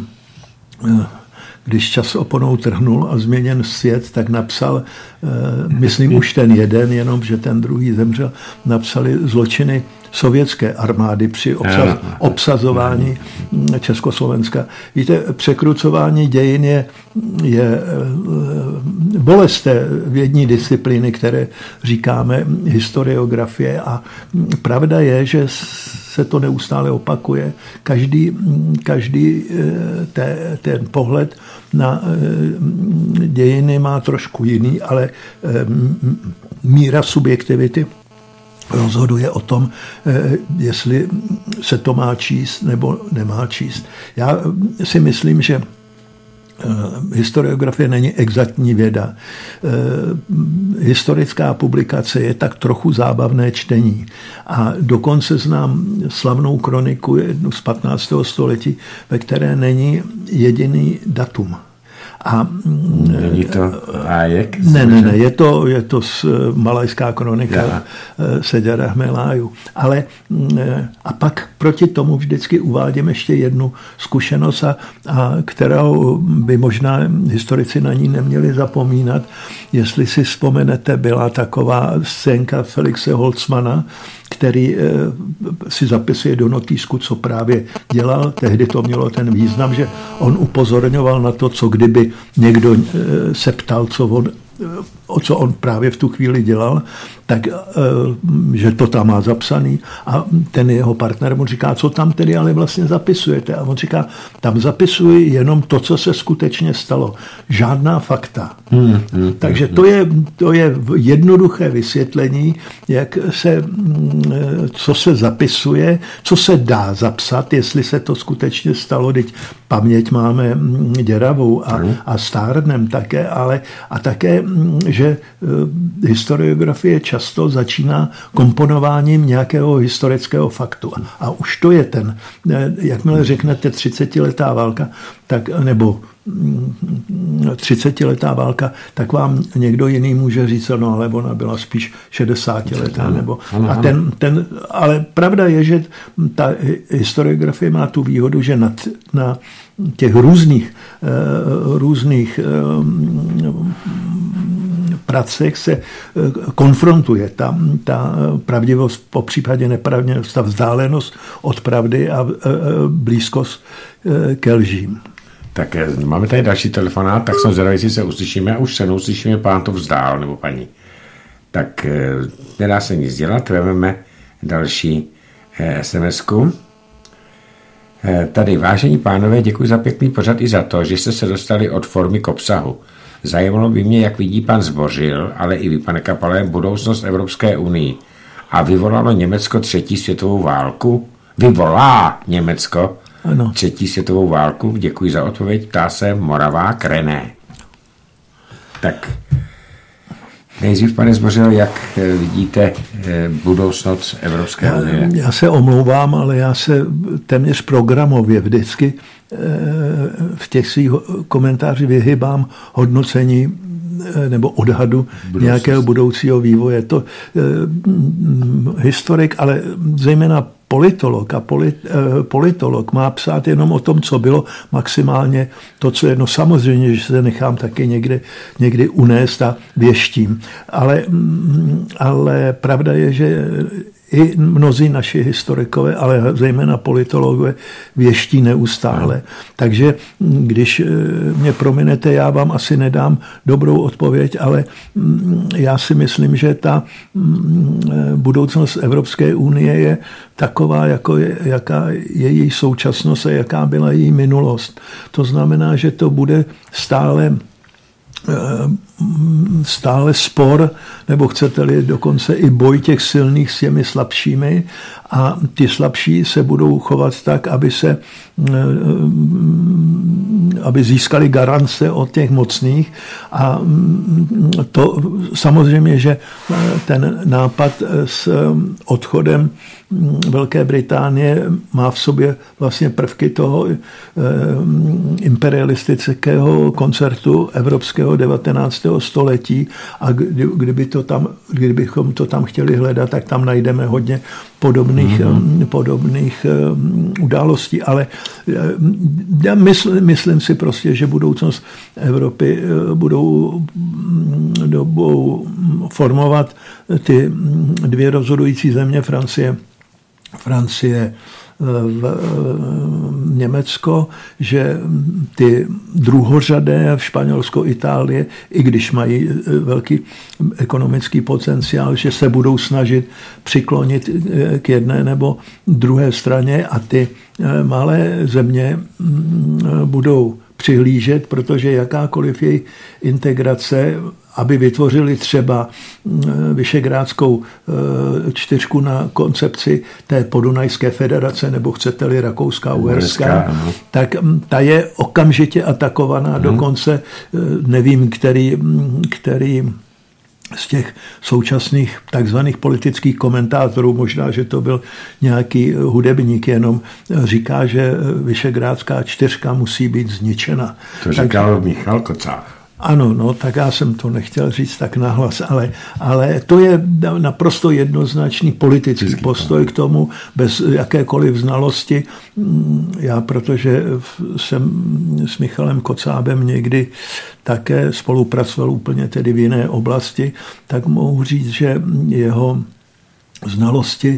když čas oponou trhnul a změněn svět, tak napsal, myslím už ten jeden, jenom že ten druhý zemřel, napsali zločiny sovětské armády při obsaz, obsazování Československa. Víte, překrucování dějin je, je bolest té vědní disciplíny, které říkáme historiografie, a pravda je, že se to neustále opakuje. Každý, každý te, ten pohled na dějiny má trošku jiný, ale míra subjektivity rozhoduje o tom, jestli se to má číst nebo nemá číst. Já si myslím, že historiografie není exaktní věda. Historická publikace je tak trochu zábavné čtení. A dokonce znám slavnou kroniku jednu z patnáctého století, ve které není jediný datum. A není to Hájek? Ne, ne, ne, je to, je to malajská kronika ja. Seďara Hmeláju. Ale a pak proti tomu vždycky uvádím ještě jednu zkušenost, a, a kterou by možná historici na ní neměli zapomínat. Jestli si vzpomenete, byla taková scénka Felixe Holzmana, který si zapisuje do notýsku, co právě dělal. Tehdy to mělo ten význam, že on upozorňoval na to, co kdyby někdo se ptal, co on, o co on právě v tu chvíli dělal, tak že to tam má zapsaný, a ten jeho partner mu říká, co tam tedy ale vlastně zapisujete, a on říká, tam zapisuji jenom to, co se skutečně stalo, žádná fakta. Hmm, hmm, Takže to je, to je jednoduché vysvětlení, jak se, co se zapisuje, co se dá zapsat, jestli se to skutečně stalo, teď paměť máme děravou a, a stárnem také, ale a také, že historiografie často začíná komponováním nějakého historického faktu. A už to je ten, jakmile řeknete třicetiletá válka, tak, nebo třicetiletá válka, tak vám někdo jiný může říct, no ale ona byla spíš šedesátiletá. Nebo, a ten, ten, ale pravda je, že ta historiografie má tu výhodu, že na, na těch různých, různých pracech se konfrontuje ta, ta pravdivost, po případě nepravdivost, ta vzdálenost od pravdy a blízkost ke lžím. Tak máme tady další telefonát, tak jsem zvědavý, jestli se uslyšíme, a už se neuslyšíme, pán to vzdál, nebo paní. Tak nedá se nic dělat, vezmeme další es em esku. Tady, vážení pánové, děkuji za pěkný pořad i za to, že jste se dostali od formy k obsahu. Zajímalo by mě, jak vidí pan Zbořil, ale i vy, pane Kapale, budoucnost Evropské unii. A vyvolalo Německo třetí světovou válku? Vyvolá Německo ano. třetí světovou válku? Děkuji za odpověď, ptá se Moravák René. Tak nejdřív, pane Zbořil, jak vidíte budoucnost Evropské já, unie? Já se omlouvám, ale já se téměř programově vždycky v těch svých komentářích vyhybám hodnocení nebo odhadu budoucnost. Nějakého budoucího vývoje. To eh, historik, ale zejména politolog a polit, eh, politolog má psát jenom o tom, co bylo, maximálně to, co je. No samozřejmě, že se nechám taky někdy, někdy unést a věštím. Ale, ale pravda je, že i mnozí naši historikové, ale zejména politologové, věští neustále. Takže když mě prominete, já vám asi nedám dobrou odpověď, ale já si myslím, že ta budoucnost Evropské unie je taková, jako je, jaká je její současnost a jaká byla její minulost. To znamená, že to bude stále stále spor, nebo chcete-li dokonce i boj těch silných s těmi slabšími a ty slabší se budou chovat tak, aby se aby získali garance od těch mocných a to samozřejmě, že ten nápad s odchodem Velké Británie má v sobě vlastně prvky toho imperialistického koncertu evropského devatenáctého století a kdyby to tam, kdybychom to tam chtěli hledat, tak tam najdeme hodně podobných, mm-hmm. podobných událostí, ale já mysl, myslím si prostě, že budoucnost Evropy budou, budou formovat ty dvě rozhodující země, Francie, Francie, v Německo, že ty druhořadé v Španělsko, Itálie, i když mají velký ekonomický potenciál, že se budou snažit přiklonit k jedné nebo druhé straně a ty malé země budou přihlížet, protože jakákoliv její integrace, aby vytvořili třeba Visegrádskou čtyřku na koncepci té podunajské federace, nebo chcete-li Rakouská, Uherská, tak ta je okamžitě atakovaná, hmm. dokonce nevím, který, který z těch současných takzvaných politických komentátorů, možná, že to byl nějaký hudebník, jenom říká, že Visegrádská čtyřka musí být zničena. To říkal tak, Michal Kocáb. Ano, no, tak já jsem to nechtěl říct tak nahlas, ale, ale to je naprosto jednoznačný politický Vždycky postoj k tomu, bez jakékoliv znalosti. Já, protože jsem s Michalem Kocábem někdy také spolupracoval úplně tedy v jiné oblasti, tak mohu říct, že jeho znalosti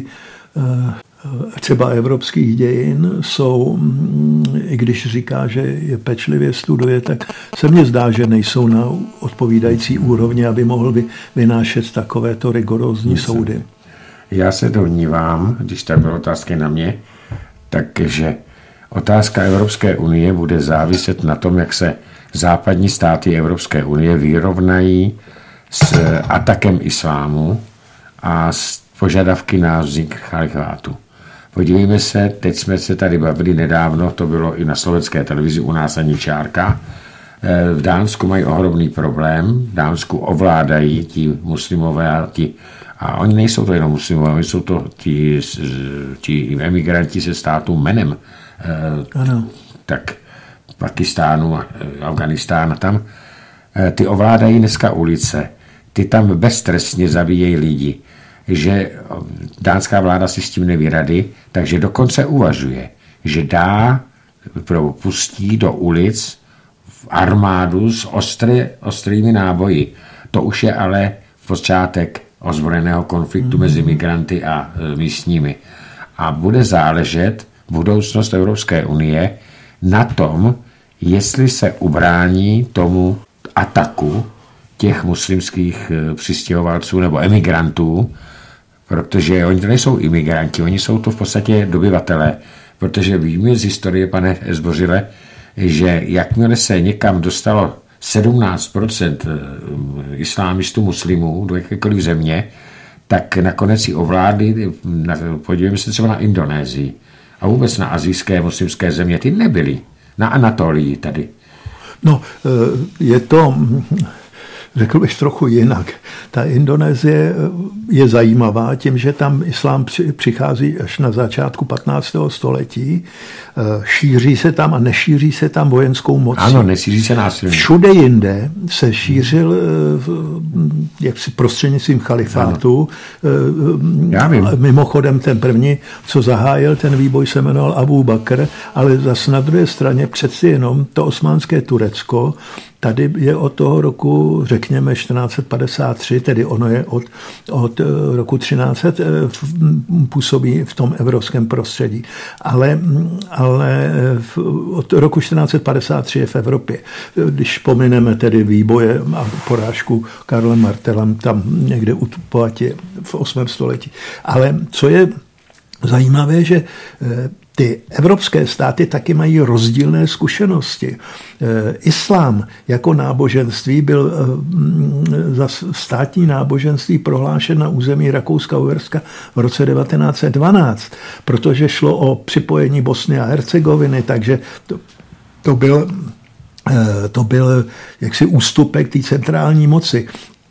třeba evropských dějin jsou, i když říká, že je pečlivě studuje, tak se mně zdá, že nejsou na odpovídající úrovni, aby mohl by vynášet takovéto rigorózní Myslím. soudy. Já se domnívám, když tak byly otázky na mě, takže otázka Evropské unie bude záviset na tom, jak se západní státy Evropské unie vyrovnají s atakem islámu a s požadavky na vznik chalifátu. Podívejme se, teď jsme se tady bavili nedávno, to bylo i na slovenské televizi, u nás ani čárka. V Dánsku mají ohromný problém, v Dánsku ovládají ti muslimové a ti, a oni nejsou to jenom muslimové, oni jsou to ti, ti emigranti se státu jménem, ano. tak Pakistánu, Afganistánu, tam, ty ovládají dneska ulice, ty tam beztrestně zabíjejí lidi, že dánská vláda si s tím neví rady, takže dokonce uvažuje, že dá, pustí do ulic armádu s ostré, ostrými náboji. To už je ale v počátek ozbrojeného konfliktu mm. mezi migranty a místními. A bude záležet budoucnost Evropské unie na tom, jestli se ubrání tomu ataku těch muslimských přistěhovalců nebo emigrantů, protože oni to nejsou imigranti, oni jsou to v podstatě dobyvatelé, protože víme z historie, pane Zbořile, že jakmile se někam dostalo sedmnáct procent islámistů muslimů do jakékoliv země, tak nakonec si ovládli, podívejme se třeba na Indonésii a vůbec na asijské muslimské země, ty nebyly. Na Anatolii tady. No, je to, řekl bych trochu jinak. Ta Indonésie je zajímavá tím, že tam islám přichází až na začátku patnáctého století, šíří se tam a nešíří se tam vojenskou mocí. Ano, nešíří se násilně. Všude jinde se šířil jaksi prostřednictvím chalifátu. Já vím. Mimochodem ten první, co zahájil ten výboj, se jmenoval Abu Bakr, ale zase na druhé straně přeci jenom to osmanské Turecko, tady je od toho roku, řekněme, čtrnáct set padesát tři, tedy ono je od, od roku třináct set, působí v tom evropském prostředí. Ale, ale v, od roku čtrnáct set padesát tři je v Evropě. Když pomineme tedy výboje a porážku Karlem Martelem tam někde u Poatě v osmém století. Ale co je zajímavé, že ty evropské státy taky mají rozdílné zkušenosti. Islám jako náboženství byl za státní náboženství prohlášen na území Rakouska-Uherska v roce devatenáct set dvanáct, protože šlo o připojení Bosny a Hercegoviny, takže to, to byl, to byl jaksi ústupek té centrální moci.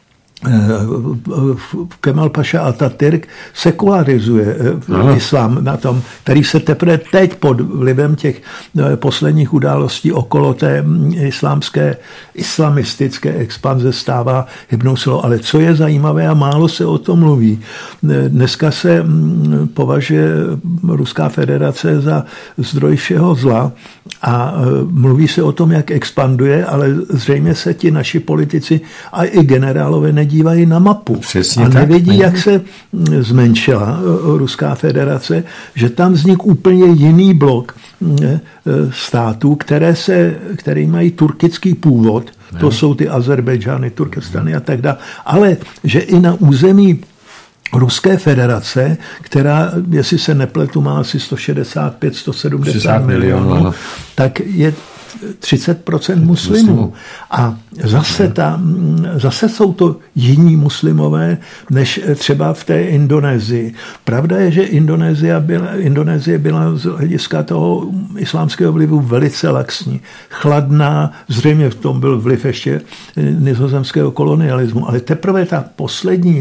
Kemal Paša Atatürk sekularizuje no. islám na tom, který se teprve teď pod vlivem těch posledních událostí okolo té islámské, islamistické expanze stává hybnou silou. Ale co je zajímavé a málo se o tom mluví, dneska se považuje Ruská federace za zdroj všeho zla a mluví se o tom, jak expanduje, ale zřejmě se ti naši politici a i generálové nedívají na mapu. Přesně a nevidí, tak, jak se zmenšila Ruská federace, že tam vznikl úplně jiný blok států, které, se, které mají turkický původ, ne. To jsou ty Azerbejdžány, Turkestany a tak dále, ale že i na území Ruské federace, která, jestli se nepletu, má asi sto šedesát pět sto sedmdesát milionů, tak je třicet procent muslimů. A zase, ta, zase jsou to jiní muslimové, než třeba v té Indonésii. Pravda je, že Indonésie byla, Indonésie byla z hlediska toho islámského vlivu velice laxní, chladná, zřejmě v tom byl vliv ještě nizozemského kolonialismu, ale teprve ta poslední,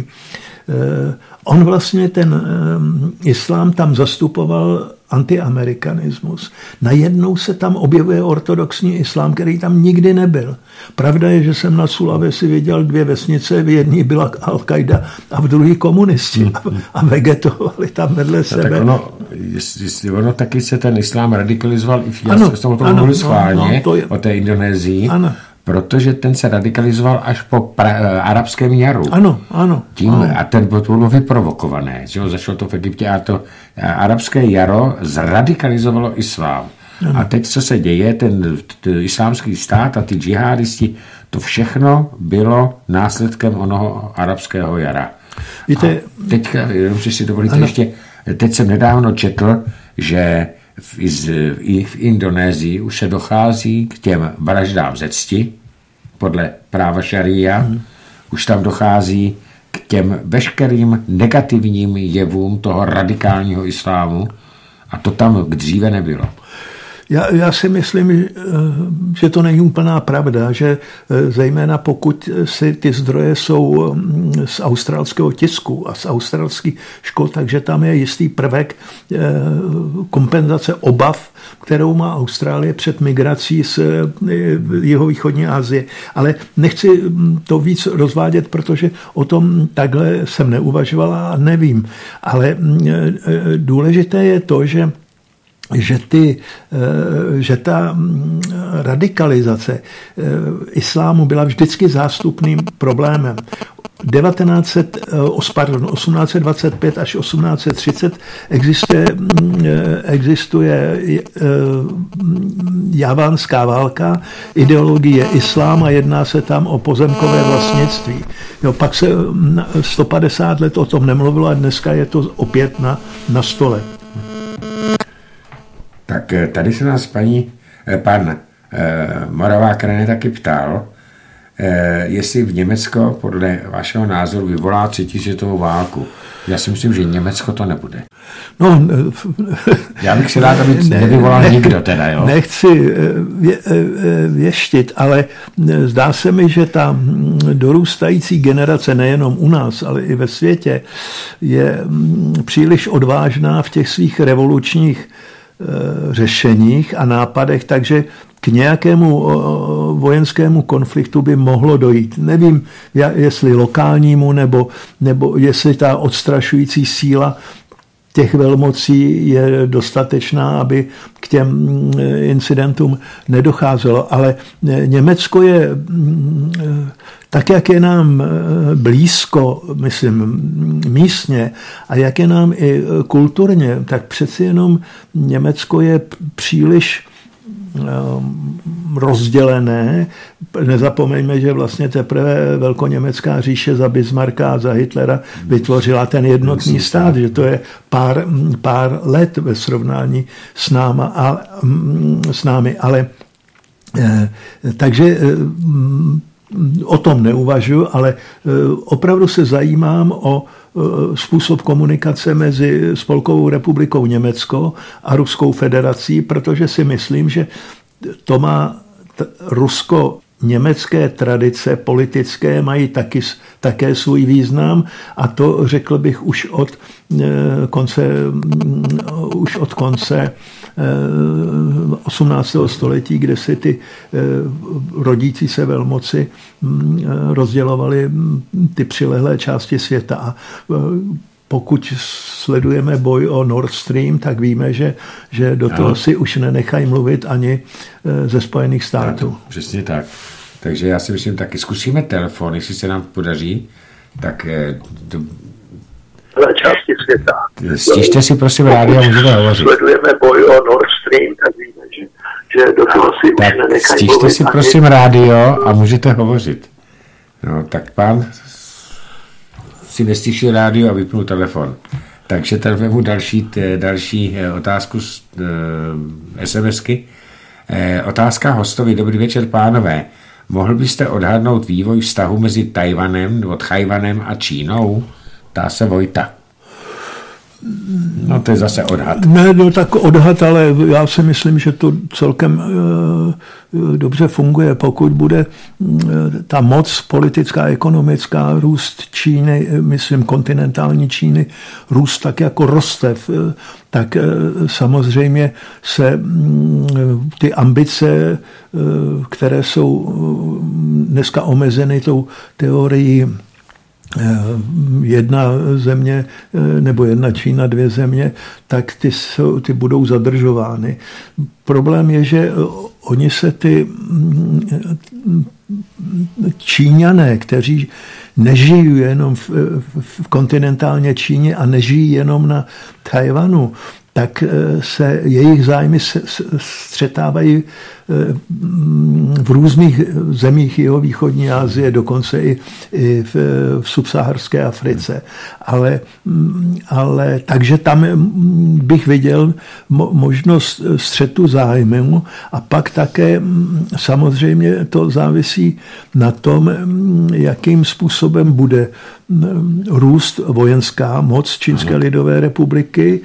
on vlastně ten islám tam zastupoval antiamerikanismus. Najednou se tam objevuje ortodoxní islám, který tam nikdy nebyl. Pravda je, že jsem na Sulawesi viděl dvě vesnice, v jedné byla Al-Qaida a v druhé komunisti a, a vegetovali tam vedle sebe. Tak ono, jestli ono taky se ten islám radikalizoval i v já jsem o tom mluvil schválně, no, no, o té Indonésii. Ano. Protože ten se radikalizoval až po pra, arabském jaru. Ano, ano. Tím, ano. A ten bylo vyprovokované. Že jo, začalo to v Egyptě a to a arabské jaro zradikalizovalo islám. Ano. A teď, co se děje, ten, ten islámský stát a ty džihádisti, to všechno bylo následkem onoho arabského jara. Víte, a teď, jenom si dovolíte ano. ještě, teď jsem nedávno četl, že V, i v Indonésii už se dochází k těm vraždám ze cti, podle práva šaria, mm. už tam dochází k těm veškerým negativním jevům toho radikálního islámu a to tam dříve nebylo. Já, já si myslím, že to není úplná pravda, že zejména pokud si ty zdroje jsou z australského tisku a z australských škol, takže tam je jistý prvek kompenzace obav, kterou má Austrálie před migrací z jihovýchodní Asie. Ale nechci to víc rozvádět, protože o tom takhle jsem neuvažovala a nevím. Ale důležité je to, že Že, ty, že ta radikalizace islámu byla vždycky zástupným problémem. devatenáct set, pardon, osmnáct set dvacet pět až osmnáct set třicet existuje, existuje javánská válka, ideologie islám a jedná se tam o pozemkové vlastnictví. Jo, pak se sto padesát let o tom nemluvilo a dneska je to opět na, na stole. Tak tady se nás paní, pan Moravák René taky ptal, jestli v Německo podle vašeho názoru vyvolá třetí světovou válku. Já si myslím, že Německo to nebude. No, já bych si rád, aby ne, nevyvolal ne, nikdo teda, jo. Nechci vě, věštit, ale zdá se mi, že ta dorůstající generace nejenom u nás, ale i ve světě je příliš odvážná v těch svých revolučních řešeních a nápadech, takže k nějakému vojenskému konfliktu by mohlo dojít. Nevím, jestli lokálnímu, nebo, nebo jestli ta odstrašující síla těch velmocí je dostatečná, aby k těm incidentům nedocházelo. Ale Německo je, tak jak je nám blízko, myslím, místně, a jak je nám i kulturně, tak přeci jenom Německo je příliš rozdělené. Nezapomeňme, že vlastně teprve Velkoněmecká říše za Bismarcka a za Hitlera vytvořila ten jednotný stát, že to je pár, pár let ve srovnání s, náma a, s námi. Ale takže o tom neuvažuji, ale opravdu se zajímám o způsob komunikace mezi Spolkovou republikou Německo a Ruskou federací, protože si myslím, že to má t- rusko-německé tradice politické mají taky, také svůj význam a to řekl bych už od konce, už od konce osmnáctého století, kde si ty rodící se velmoci rozdělovaly ty přilehlé části světa. A pokud sledujeme boj o Nord Stream, tak víme, že, že do toho si už nenechají mluvit ani ze Spojených států. No, přesně tak. Takže já si myslím, taky zkusíme telefon, jestli se nám podaří, tak to... části světa. Stižte si prosím rádio a můžete hovořit. Sledujeme boj o Nord Stream, tak víme, že, že do toho si tak už nenechají stižte mluvit si ani... prosím rádio a můžete hovořit. No, tak pán si nestišil rádio a vypnul telefon. Takže tady vemu další, další otázku z e, SMSky. E, otázka hostovi. Dobrý večer, pánové. Mohl byste odhadnout vývoj vztahu mezi Tajvanem, nebo Tchajwanem a Čínou? Ptá se Vojta. No to je zase odhad. Ne, no tak odhad, ale já si myslím, že to celkem e, dobře funguje, pokud bude e, ta moc politická, ekonomická, růst Číny, myslím kontinentální Číny, růst tak jako roste, e, tak e, samozřejmě se m, ty ambice, e, které jsou dneska omezeny tou teorií jedna země nebo jedna Čína, dvě země, tak ty, jsou, ty budou zadržovány. Problém je, že oni se ty Číňané, kteří nežijí jenom v, v kontinentálně Číně a nežijí jenom na Tchajwanu, tak se jejich zájmy střetávají v různých zemích jihovýchodní Asie, dokonce i, i v, v subsaharské Africe. Ale, ale takže tam bych viděl možnost střetu zájmu a pak také samozřejmě to závisí na tom, jakým způsobem bude růst vojenská moc Čínské lidové republiky,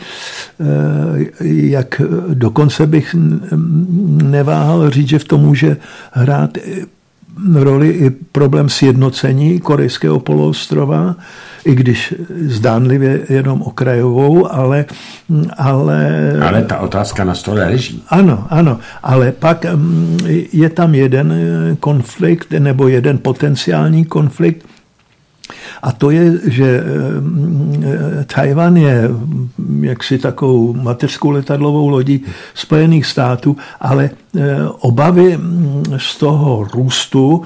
jak dokonce bych neváhal říct, že v tom může hrát roli i problém sjednocení korejského poloostrova, i když zdánlivě jenom okrajovou, ale, ale... Ale ta otázka na stole leží. Ano, ano, ale pak je tam jeden konflikt nebo jeden potenciální konflikt, a to je, že Tchajwan je jaksi takovou mateřskou letadlovou lodí Spojených států, ale obavy z toho růstu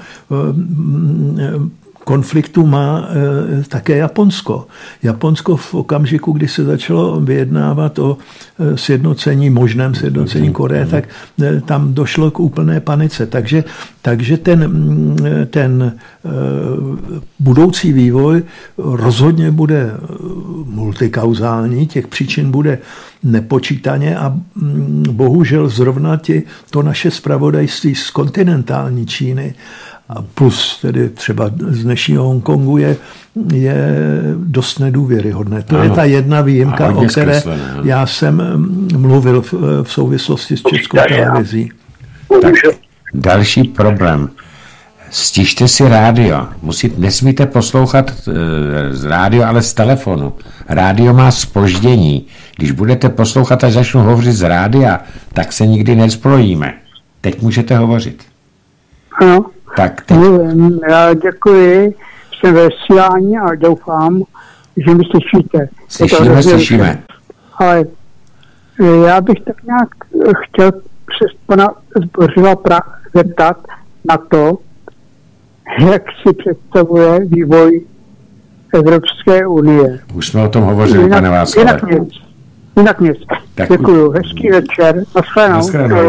konfliktu má e, také Japonsko. Japonsko v okamžiku, kdy se začalo vyjednávat o e, sjednocení, možném sjednocení Koreje, tak e, tam došlo k úplné panice. Takže, takže ten, ten e, budoucí vývoj rozhodně bude multikauzální, těch příčin bude nepočítaně a m, bohužel zrovna ti, to naše zpravodajství z kontinentální Číny a plus tedy třeba z dnešního Hongkongu je, je dost nedůvěryhodné. To ano. je ta jedna výjimka, o které já jsem mluvil v, v souvislosti s Českou televizí. Tak, další problém. Stižte si rádio. Musí, nesmíte poslouchat z rádio, ale z telefonu. Rádio má zpoždění. Když budete poslouchat a začnu hovořit z rádia, tak se nikdy nespojíme. Teď můžete hovořit. Ano. Tak teď. Já děkuji, jsem ve vysílání a doufám, že mi slyšíte. Slyšíme, slyšíme. Ale já bych tak nějak chtěl přes pana Zbořila zeptat na to, jak si představuje vývoj Evropské unie. Už jsme o tom hovořili, jinak, pane Václave. Jinak nic. Jinak nic. Tak děkuju. Hezký večer. Naschledanou.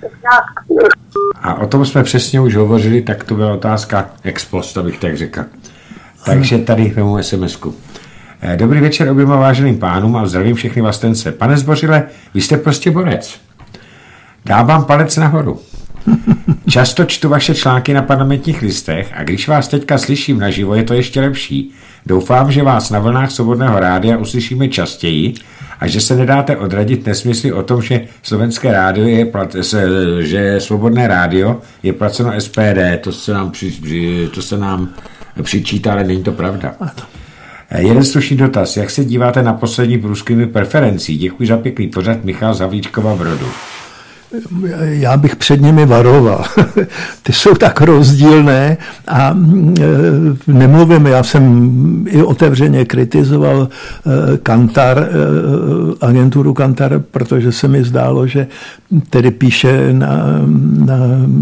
A o tom jsme přesně už hovořili, tak to byla otázka ex post, abych tak řekl. Takže tady vemu es em esku. Dobrý večer oběma váženým pánům a zdravím všechny vlastence. Pane Zbořile, vy jste prostě borec. Dávám palec nahoru. Často čtu vaše články na Parlamentních listech a když vás teďka slyším naživo, je to ještě lepší. Doufám, že vás na vlnách Svobodného rádia uslyšíme častěji a že se nedáte odradit nesmysly o tom, že slovenské rádio je plat, že Svobodné rádio je placeno es pé dé. To se nám, při, to se nám přičítá, ale není to pravda. Jeden slušný dotaz. Jak se díváte na poslední průzkumy preferencí? Děkuji za pěkný pořad, Michal z Havlíčkova Brodu. Já bych před nimi varoval. Ty jsou tak rozdílné a nemluvím, já jsem i otevřeně kritizoval Kantar, agenturu Kantar, protože se mi zdálo, že tedy píše na, na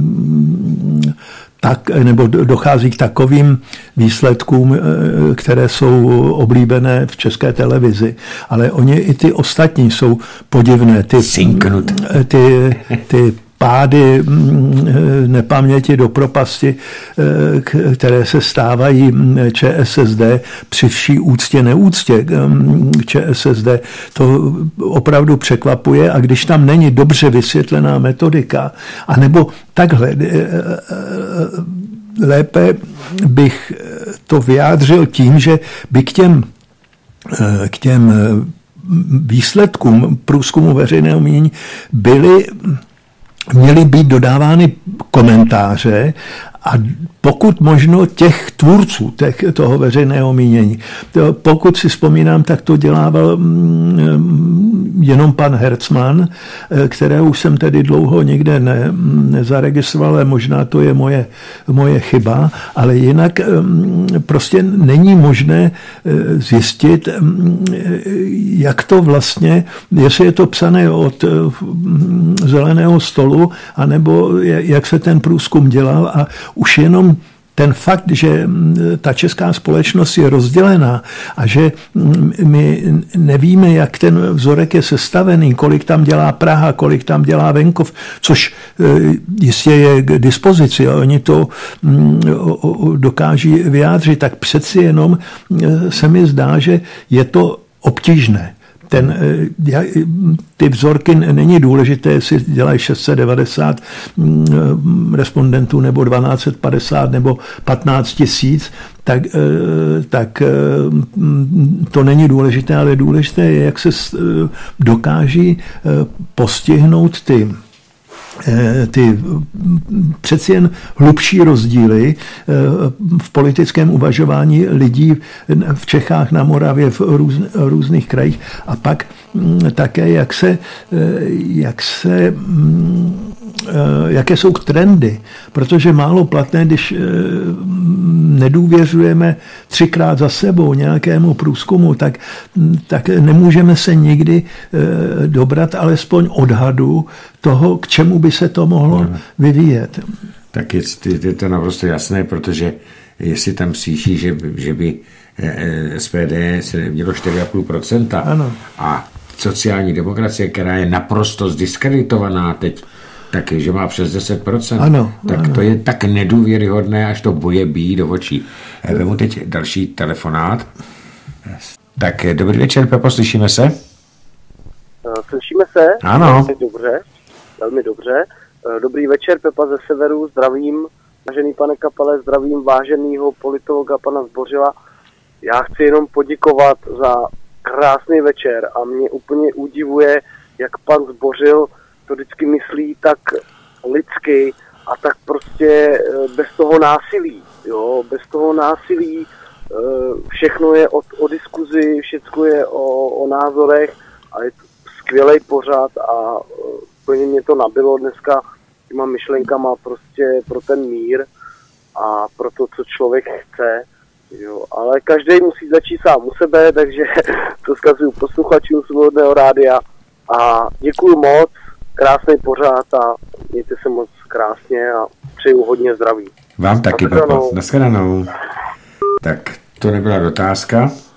tak, nebo dochází k takovým výsledkům, které jsou oblíbené v České televizi. Ale oni i ty ostatní jsou podivné. Ty, ty, ty pády nepaměti do propasti, které se stávají ČSSD při vší úctě neúctě ČSSD, to opravdu překvapuje a když tam není dobře vysvětlená metodika, anebo takhle, lépe bych to vyjádřil tím, že by k těm, k těm výsledkům průzkumu veřejného mínění byly měly být dodávány komentáře a pokud možno těch tvůrců těch, toho veřejného mínění. Pokud si vzpomínám, tak to dělával jenom pan Hercman, kterého už jsem tedy dlouho nikde ne, nezaregistroval, ale možná to je moje, moje chyba, ale jinak prostě není možné zjistit, jak to vlastně, jestli je to psané od zeleného stolu, anebo jak se ten průzkum dělal a už jenom ten fakt, že ta česká společnost je rozdělená a že my nevíme, jak ten vzorek je sestavený, kolik tam dělá Praha, kolik tam dělá venkov, což jistě je k dispozici a oni to dokáží vyjádřit, tak přeci jenom se mi zdá, že je to obtížné. Ten, ty vzorky není důležité, jestli dělají šest set devadesát respondentů nebo dvanáct set padesát nebo patnáct tisíc, tak, tak to není důležité, ale důležité je, jak se dokáží postihnout ty ty přeci jen hlubší rozdíly v politickém uvažování lidí v Čechách, na Moravě, v růz, různých krajích a pak také, jak se, jak se jaké jsou trendy, protože málo platné, když nedůvěřujeme třikrát za sebou nějakému průzkumu, tak, tak nemůžeme se nikdy dobrat alespoň odhadu toho, k čemu by se to mohlo no. vyvíjet. Tak je, je to naprosto jasné, protože jestli tam psíší, že, že by es pé dé se mělo čtyři celá pět procenta a sociální demokracie, která je naprosto zdiskreditovaná teď, taky, že má přes deset procent, ano, tak ano. To je tak nedůvěryhodné, až to boje bíjí do očí. Vemu teď další telefonát. Tak dobrý večer, Pepo, slyšíme se? Slyšíme se? Ano. Velmi dobře, velmi dobře. Dobrý večer, Pepa ze severu, zdravím, vážený pane Kapele, zdravím váženýho politologa pana Zbořila. Já chci jenom poděkovat za krásný večer a mě úplně udivuje, jak pan Zbořil to vždycky myslí tak lidsky a tak prostě bez toho násilí, jo, bez toho násilí všechno je o, o diskuzi, všechno je o, o názorech a je to skvělý pořad a úplně mě to nabilo dneska těma myšlenkama prostě pro ten mír a pro to, co člověk chce, jo, ale každý musí začít sám u sebe, takže to vzkazuju posluchačům Svobodného rádia a děkuju moc, krásný pořád a mějte se moc krásně a přeju hodně zdraví. Vám taky, Pepo. Naschledanou. Tak to nebyla dotázka.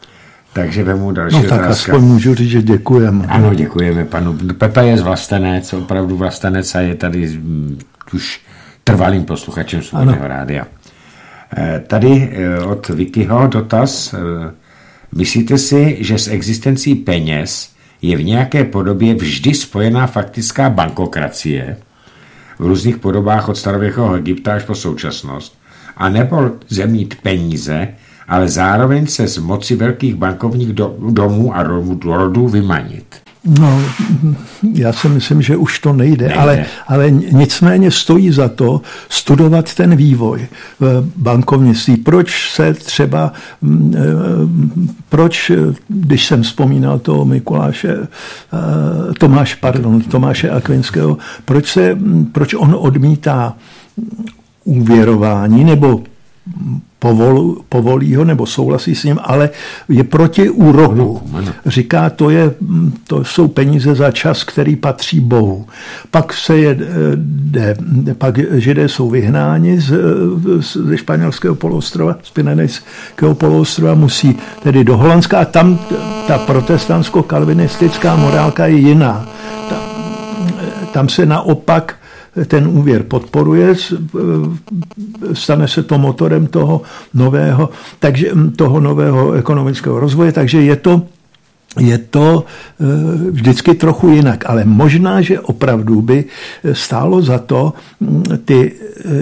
Takže vemu další no, tak otázka. aspoň můžu říct, že děkujeme. Ano, děkujeme panu. Pepa je z Vlastenec, opravdu Vlastenec a je tady m, už trvalým posluchačem Svobodného rádia. E, tady e, od Vickyho dotaz. E, myslíte si, že s existencí peněz je v nějaké podobě vždy spojená faktická bankokracie v různých podobách od starověkého Egypta až po současnost, a nebo zemít peníze, ale zároveň se z moci velkých bankovních domů a rodů vymanit? No, já si myslím, že už to nejde, nejde. Ale, ale nicméně stojí za to studovat ten vývoj v bankovnictví. Proč se třeba, proč, když jsem vzpomínal toho Mikuláše, Tomáš, pardon, Tomáše Akvinského, proč, se, proč on odmítá úvěrování nebo Povol, povolí ho nebo souhlasí s ním, ale je proti úroku. Říká, to, je, to jsou peníze za čas, který patří Bohu. Pak se je, de, pak Židé jsou vyhnáni z, ze španělského poloostrova, z Pyrenejského poloostrova, musí tedy do Holandska a tam ta protestantsko-kalvinistická morálka je jiná. Tam, tam se naopak ten úvěr podporuje, stane se to motorem toho nového, takže toho nového ekonomického rozvoje, takže je to, je to vždycky trochu jinak. Ale možná, že opravdu by stálo za to ty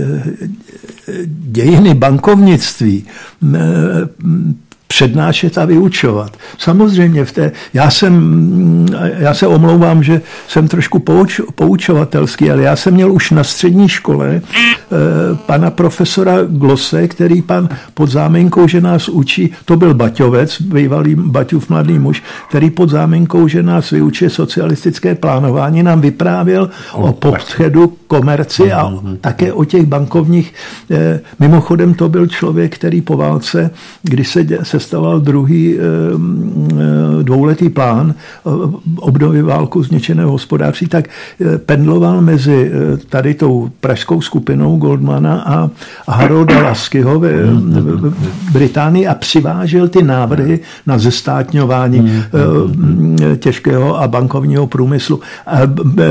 dějiny bankovnictví přednášet a vyučovat. Samozřejmě v té, já jsem, já se omlouvám, že jsem trošku pouč, poučovatelský, ale já jsem měl už na střední škole eh, pana profesora Glose, který pan pod záminkou, že nás učí, to byl Baťovec, bývalý Baťův mladý muž, který pod záminkou, že nás vyučuje socialistické plánování, nám vyprávěl o, o podchedu, komerci a také o těch bankovních. Eh, mimochodem to byl člověk, který po válce, když se, se sestavoval druhý dvouletý plán obnovy válku zničeného hospodářství, tak pendloval mezi tady tou pražskou skupinou Goldmana a, a Harolda Laskyho ve v Británii a přivážel ty návrhy na zestátňování těžkého a bankovního průmyslu. A,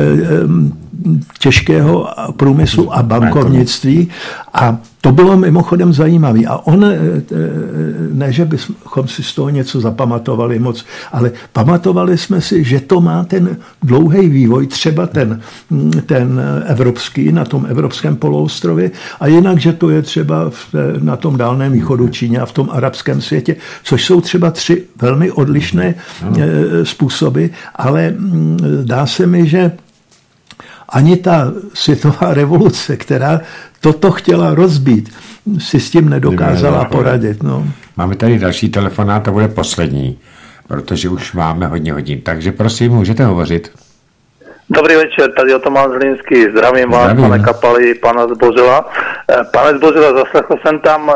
těžkého průmyslu a bankovnictví a to bylo mimochodem zajímavé. A on, ne, že bychom si z toho něco zapamatovali moc, ale pamatovali jsme si, že to má ten dlouhý vývoj, třeba ten, ten evropský, na tom evropském poloostrově, a jinak, že to je třeba v, na tom dálném východu Číně a v tom arabském světě, což jsou třeba tři velmi odlišné způsoby, ale dá se mi, že ani ta světová revoluce, která toto chtěla rozbít, si s tím nedokázala poradit. No. Máme tady další telefonát, to bude poslední, protože už máme hodně hodin. Takže prosím, můžete hovořit. Dobrý večer, tady je Tomáš Zlínský. Zdravím vás, Zdravím. Pane Kapali, pana Zbořila. Pane Zbořila, zaslechl jsem tam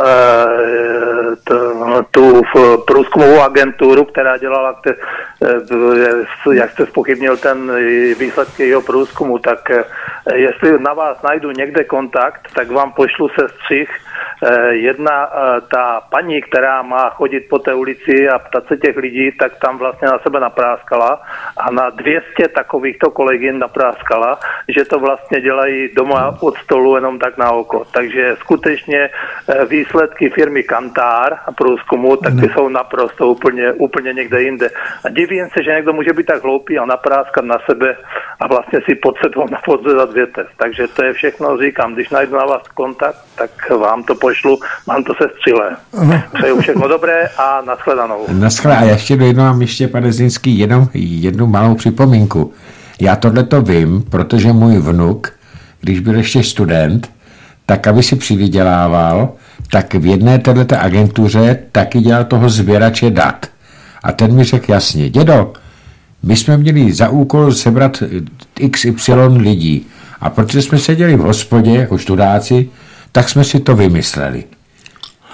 tu průzkumovou agenturu, která dělala, jak jste zpochybnil ten výsledky jeho průzkumu, tak jestli na vás najdu někde kontakt, tak vám pošlu sestřih. Jedna ta paní, která má chodit po té ulici a ptat se těch lidí, tak tam vlastně na sebe napráskala a na dvě stě takovýchto kolegyn napráskala, že to vlastně dělají doma od stolu jenom tak na oko. Takže skutečně výsledky firmy Kantar a průzkumu, tak ty jsou naprosto úplně, úplně někde jinde. A divím se, že někdo může být tak hloupý a napráskat na sebe a vlastně si pod sebou napodzedat větev. Takže to je všechno, říkám, když najdu na vás kontakt, tak vám to pošlu, mám to sestřilé. Přeju všechno dobré a nashledanou. Naschle, a ještě jednou mám ještě, pane Zlínský, jenom jednu malou připomínku. Já tohleto vím, protože můj vnuk, když byl ještě student, tak aby si přivydělával, tak v jedné této agentuře taky dělal toho sběrače dat. A ten mi řekl jasně, dědo, my jsme měli za úkol sebrat iks ypsilon lidí. A protože jsme seděli v hospodě, jako študáci, tak jsme si to vymysleli.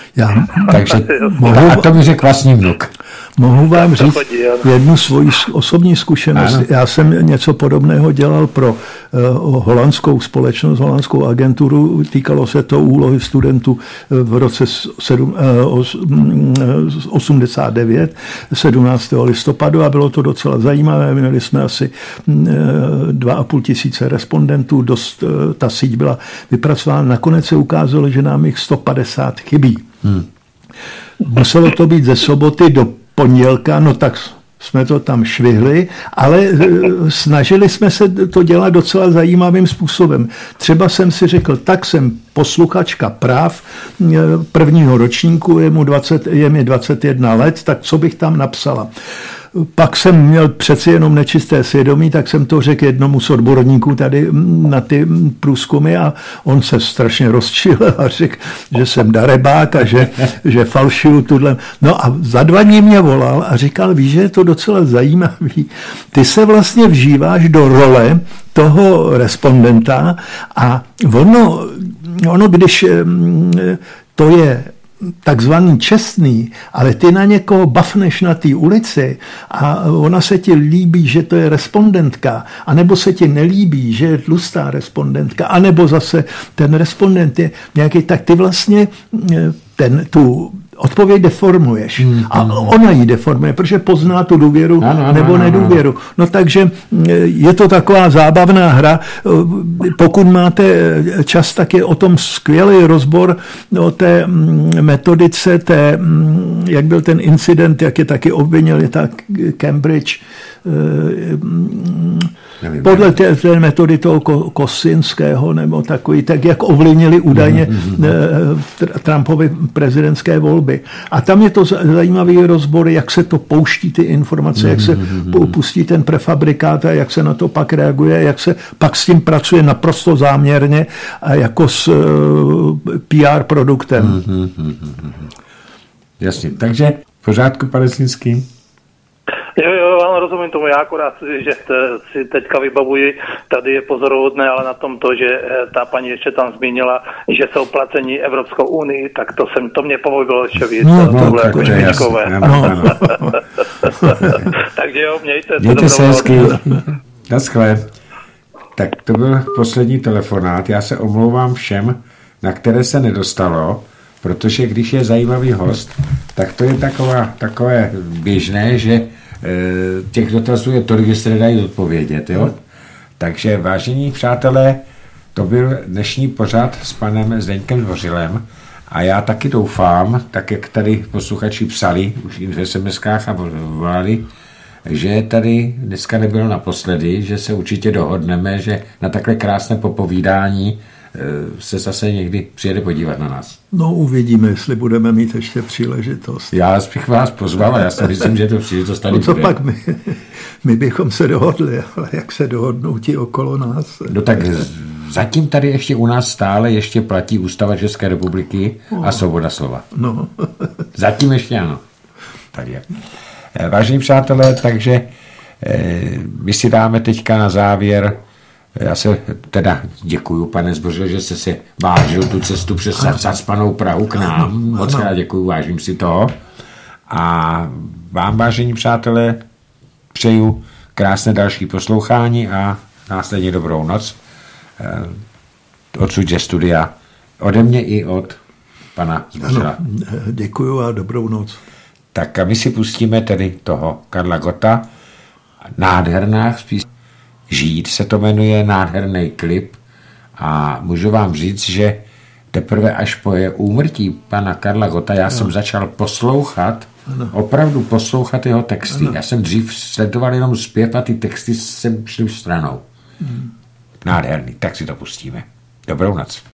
Já Takže mohu, a to mi řekl vlastní vnuk. Mohu vám říct jednu svoji osobní zkušenost. Ano. Já jsem něco podobného dělal pro uh, holandskou společnost, holandskou agenturu. Týkalo se to úlohy studentů v roce sedm, uh, osmdesát devět, sedmnáctého listopadu a bylo to docela zajímavé. Měli jsme asi uh, dva a půl tisíce respondentů. Dost, uh, ta síť byla vypracována. Nakonec se ukázalo, že nám jich sto padesát chybí. Hmm. Muselo to být ze soboty do pondělka, no tak jsme to tam švihli, ale snažili jsme se to dělat docela zajímavým způsobem. Třeba jsem si řekl, tak jsem posluchačka práv prvního ročníku, je, mu dvacet, je mi dvacet jedna let, tak co bych tam napsala? Pak jsem měl přeci jenom nečisté svědomí, tak jsem to řekl jednomu z odborníků tady na ty průzkumy a on se strašně rozčilil a řekl, že jsem darebák a že, že falšuju tuhle. No a za dva dní mě volal a říkal, víš, že je to docela zajímavý. Ty se vlastně vžíváš do role toho respondenta a ono, ono když to je takzvaný čestný, ale ty na někoho bafneš na té ulici a ona se ti líbí, že to je respondentka, anebo se ti nelíbí, že je tlustá respondentka, anebo zase ten respondent je nějaký, tak ty vlastně ten, tu odpověď deformuješ. Hmm, a ona ji deformuje, protože pozná tu důvěru ano, ano, nebo nedůvěru. No takže je to taková zábavná hra. Pokud máte čas, tak je o tom skvělý rozbor o té metodice, té, jak byl ten incident, jak je taky obvinil, je tak Cambridge, Nevím, podle té, té metody toho Kosinského nebo takový, tak jak ovlivnili údajně mm-hmm. Trumpovy prezidentské volby. A tam je to zajímavý rozbor, jak se to pouští ty informace, mm-hmm. jak se pustí ten prefabrikát a jak se na to pak reaguje, jak se pak s tím pracuje naprosto záměrně a jako s uh, P R produktem. Mm-hmm. Jasně, takže v pořádku palestinský. Jo, jo, ano, rozumím tomu, já akorát, že si teďka vybavuji, tady je pozoruhodné, ale na tom to, že ta paní ještě tam zmínila, že jsou placení Evropskou unii, tak to jsem, to mě pobavilo ještě víc. No, to no, tak to je jasné. No. Takže jo, mějte se. Mějte se hezky. Naschle. Tak to byl poslední telefonát. Já se omlouvám všem, na které se nedostalo, protože když je zajímavý host, tak to je taková, takové běžné, že těch dotazů je tolik, že se nedají odpovědět. Jo? Takže vážení přátelé, to byl dnešní pořad s panem Zdeňkem Dvořilem a já taky doufám, tak jak tady posluchači psali, už v es em eskách a volali, že tady dneska nebylo naposledy, že se určitě dohodneme, že na takhle krásné popovídání se zase někdy přijede podívat na nás. No uvidíme, jestli budeme mít ještě příležitost. Já bych vás pozval a já si myslím, že to příležitost tady no co bude. Pak my, my bychom se dohodli, ale jak se dohodnou ti okolo nás? No tak zatím tady ještě u nás stále ještě platí Ústava České republiky oh. a svoboda slova. No. Zatím ještě ano. Tak je. Vážení přátelé, takže my si dáme teďka na závěr. Já se teda děkuju, pane Zbořil, že jste se vážil tu cestu přes zacpanou Prahu k nám. Moc krát děkuju, vážím si toho. A vám, vážení přátelé, přeju krásné další poslouchání a následně dobrou noc. Odsud ze studia. Ode mě i od pana Zbořila. Děkuju a dobrou noc. Tak a my si pustíme tedy toho Karla Gotta. Nádherná spíš. Žít se to jmenuje, nádherný klip a můžu vám říct, že teprve až po je úmrtí pana Karla Gotta já no. jsem začal poslouchat, no. opravdu poslouchat jeho texty. No. Já jsem dřív sledoval jenom zpěv a ty texty jsem šli stranou. Hmm. Nádherný, tak si to pustíme. Dobrou noc.